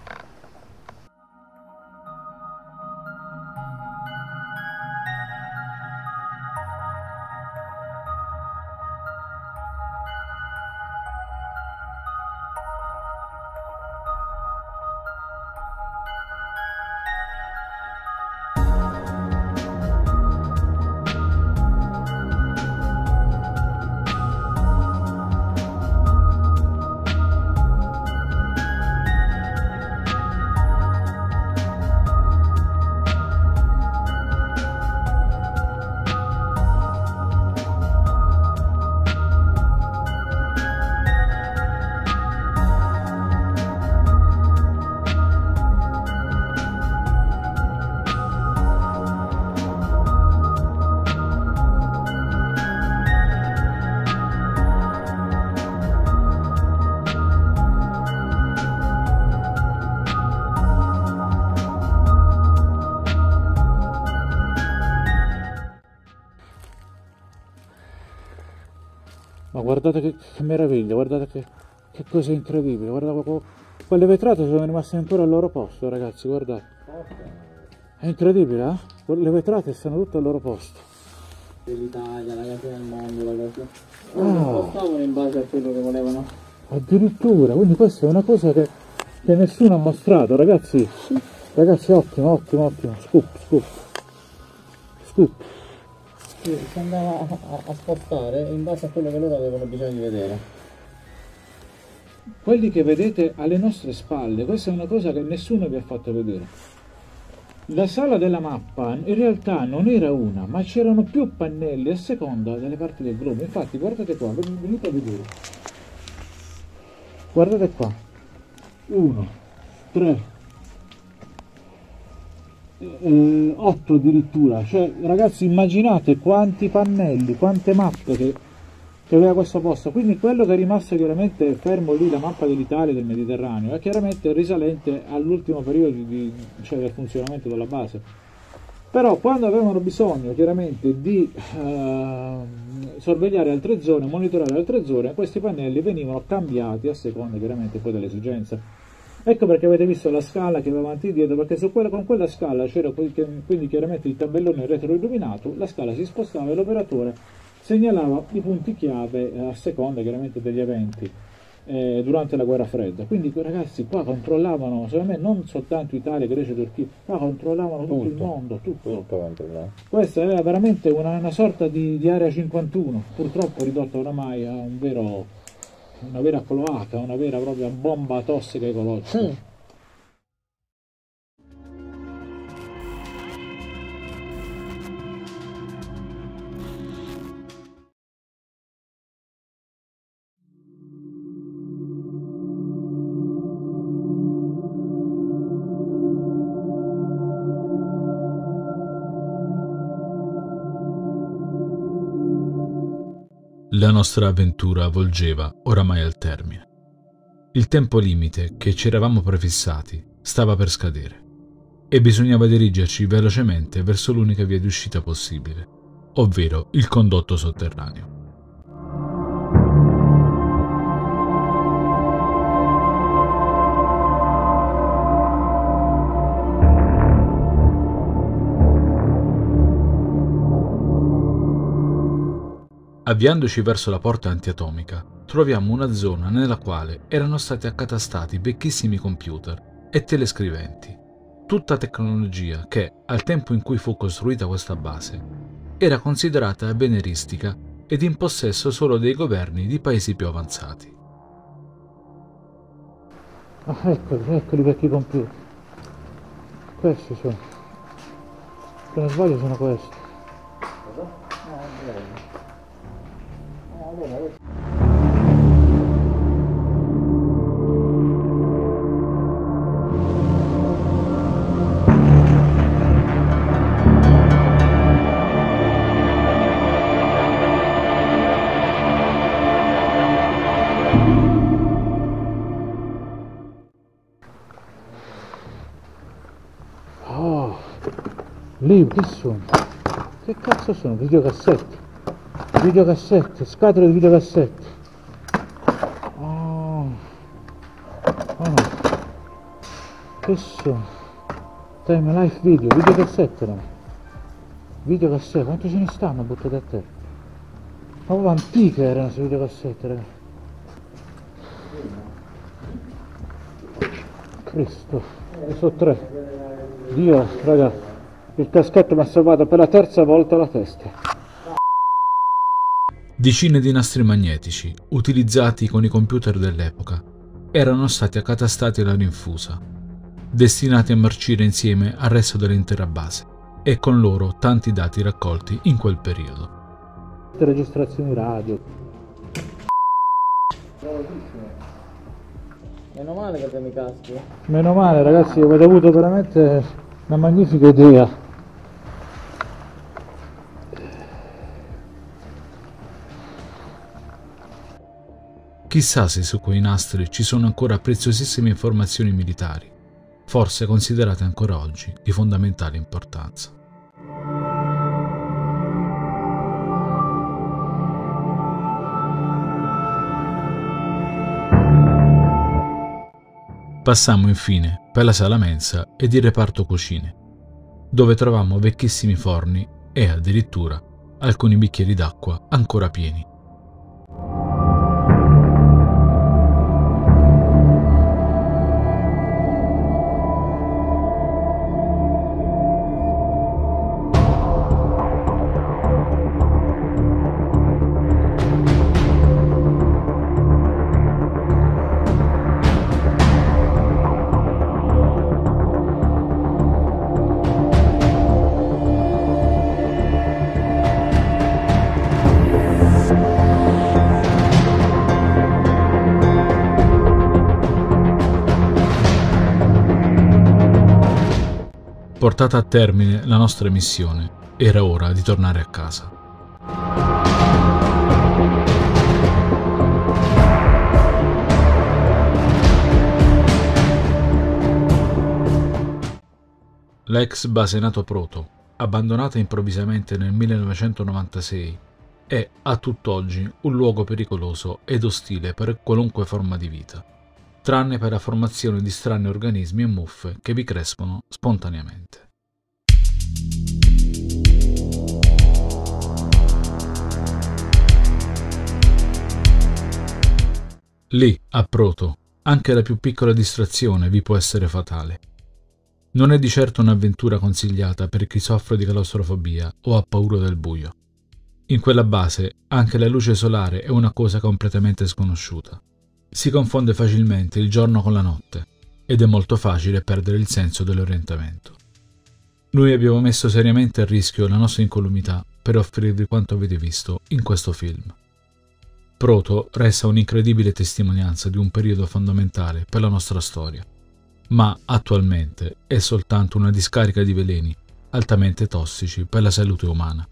Ma guardate che, che meraviglia, guardate che, che cosa incredibile, guardate, quelle vetrate sono rimaste ancora al loro posto, ragazzi, guardate. È incredibile, eh? Le vetrate stanno tutte al loro posto. Dell'Italia, la casa del mondo, la casa. Ah. Non spostavano in base a quello che volevano. Addirittura, quindi questa è una cosa che, che nessuno ha mostrato, ragazzi. Ragazzi, ottimo, ottimo, ottimo. Scoop, scoop. Scoop. Sì, si andava a, a, a spostare in base a quello che loro avevano bisogno di vedere. Quelli che vedete alle nostre spalle, questa è una cosa che nessuno vi ha fatto vedere. La sala della mappa in realtà non era una, ma c'erano più pannelli a seconda delle parti del globo. Infatti guardate qua, venite a vedere. Guardate qua. Uno, tre, eh, otto addirittura. Cioè, ragazzi, immaginate quanti pannelli, quante mappe che, che aveva questo posto. Quindi quello che è rimasto chiaramente fermo lì, la mappa dell'Italia e del Mediterraneo, è chiaramente risalente all'ultimo periodo di, cioè del funzionamento della base. Però quando avevano bisogno chiaramente di eh, sorvegliare altre zone, monitorare altre zone, questi pannelli venivano cambiati a seconda chiaramente poi delle esigenze. Ecco perché avete visto la scala che va avanti e dietro, perché su quella, con quella scala c'era quindi chiaramente il tabellone retroilluminato, la scala si spostava e l'operatore segnalava i punti chiave a seconda chiaramente degli eventi eh, durante la guerra fredda. Quindi ragazzi qua controllavano, secondo me, non soltanto Italia, Grecia, Turchia, qua controllavano tutto, tutto il mondo, tutto. tutto Questa era veramente una, una sorta di, di area cinquantuno, purtroppo ridotta oramai a un vero, una vera cloaca, una vera propria bomba tossica ecologica. Mm. La nostra avventura volgeva oramai al termine. Il tempo limite che ci eravamo prefissati stava per scadere e bisognava dirigerci velocemente verso l'unica via di uscita possibile, ovvero il condotto sotterraneo. Avviandoci verso la porta antiatomica, troviamo una zona nella quale erano stati accatastati vecchissimi computer e telescriventi, tutta tecnologia che, al tempo in cui fu costruita questa base, era considerata avveniristica ed in possesso solo dei governi di paesi più avanzati. Ah, eccoli, eccoli i vecchi computer. Questi sono. Se non sbaglio sono questi. Cosa? No, è vero. Lì, che sono? Che cazzo sono? Videocassette. Videocassette, scatole di videocassette. Oh. Oh. Che sono? Time Life Video, videocassette no? Videocassette, quanto ce ne stanno buttate a terra? Ma proprio antiche erano queste videocassette, ragazzi. Cristo, ne so tre. Dio, raga, il caschetto mi ha salvato per la terza volta la testa. Decine di nastri magnetici, utilizzati con i computer dell'epoca, erano stati accatastati alla rinfusa, destinati a marcire insieme al resto dell'intera base, e con loro tanti dati raccolti in quel periodo. Registrazioni radio. Meno male che te mi caschi. Meno male ragazzi, avete avuto veramente una magnifica idea. Chissà se su quei nastri ci sono ancora preziosissime informazioni militari, forse considerate ancora oggi di fondamentale importanza. Passammo infine per la sala mensa ed il reparto cucine, dove trovammo vecchissimi forni e addirittura alcuni bicchieri d'acqua ancora pieni. Portata a termine la nostra missione, era ora di tornare a casa. La ex base NATO Proto, abbandonata improvvisamente nel millenovecentonovantasei, è a tutt'oggi un luogo pericoloso ed ostile per qualunque forma di vita, tranne per la formazione di strani organismi e muffe che vi crescono spontaneamente. Lì, a Proto, anche la più piccola distrazione vi può essere fatale. Non è di certo un'avventura consigliata per chi soffre di claustrofobia o ha paura del buio. In quella base anche la luce solare è una cosa completamente sconosciuta. Si confonde facilmente il giorno con la notte ed è molto facile perdere il senso dell'orientamento. Noi abbiamo messo seriamente a rischio la nostra incolumità per offrirvi quanto avete visto in questo film. Proto resta un'incredibile testimonianza di un periodo fondamentale per la nostra storia, ma attualmente è soltanto una discarica di veleni altamente tossici per la salute umana.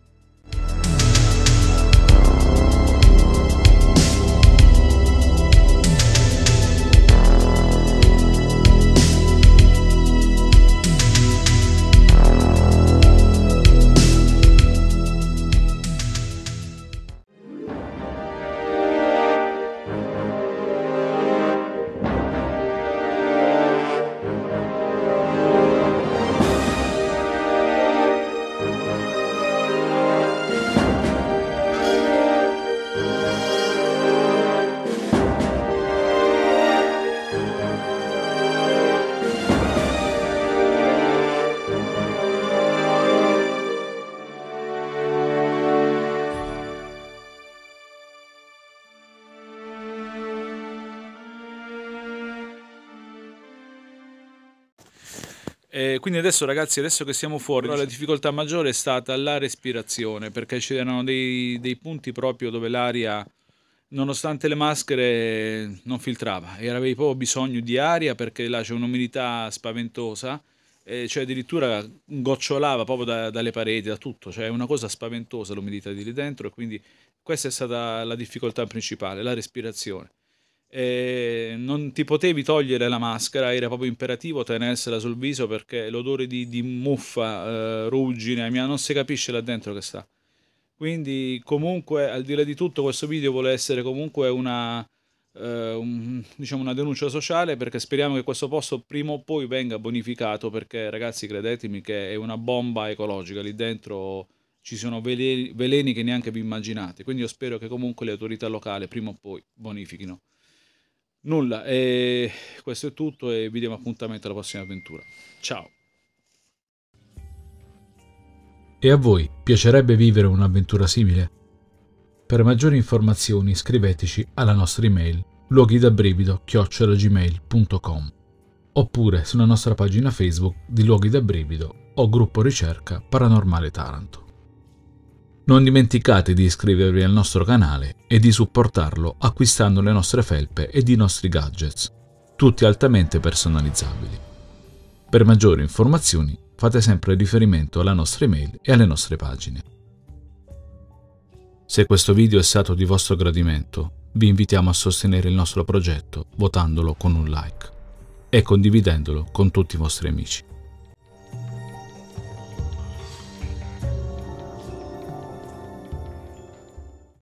E quindi adesso ragazzi, adesso che siamo fuori, la difficoltà maggiore è stata la respirazione, perché c'erano dei, dei punti proprio dove l'aria, nonostante le maschere, non filtrava e avevi proprio bisogno di aria, perché là c'è un'umidità spaventosa, e cioè addirittura gocciolava proprio da, dalle pareti, da tutto, cioè è una cosa spaventosa l'umidità di lì dentro, e quindi questa è stata la difficoltà principale, la respirazione. e non ti potevi togliere la maschera, era proprio imperativo tenersela sul viso perché l'odore di, di muffa, eh, ruggine, non si capisce là dentro che sta. Quindi comunque, al di là di tutto, questo video vuole essere comunque una, eh, un, diciamo una denuncia sociale, perché speriamo che questo posto prima o poi venga bonificato, perché ragazzi, credetemi che è una bomba ecologica, lì dentro ci sono veleni, veleni che neanche vi immaginate, quindi io spero che comunque le autorità locali prima o poi bonifichino. Nulla, e questo è tutto e vi diamo appuntamento alla prossima avventura. Ciao! E a voi piacerebbe vivere un'avventura simile? Per maggiori informazioni scriveteci alla nostra email luoghidabrivido chiocciola gmail punto com oppure sulla nostra pagina Facebook di Luoghi da Brivido o gruppo ricerca Paranormale Taranto. Non dimenticate di iscrivervi al nostro canale e di supportarlo acquistando le nostre felpe ed i nostri gadgets, tutti altamente personalizzabili. Per maggiori informazioni fate sempre riferimento alla nostra email e alle nostre pagine. Se questo video è stato di vostro gradimento, vi invitiamo a sostenere il nostro progetto votandolo con un like e condividendolo con tutti i vostri amici.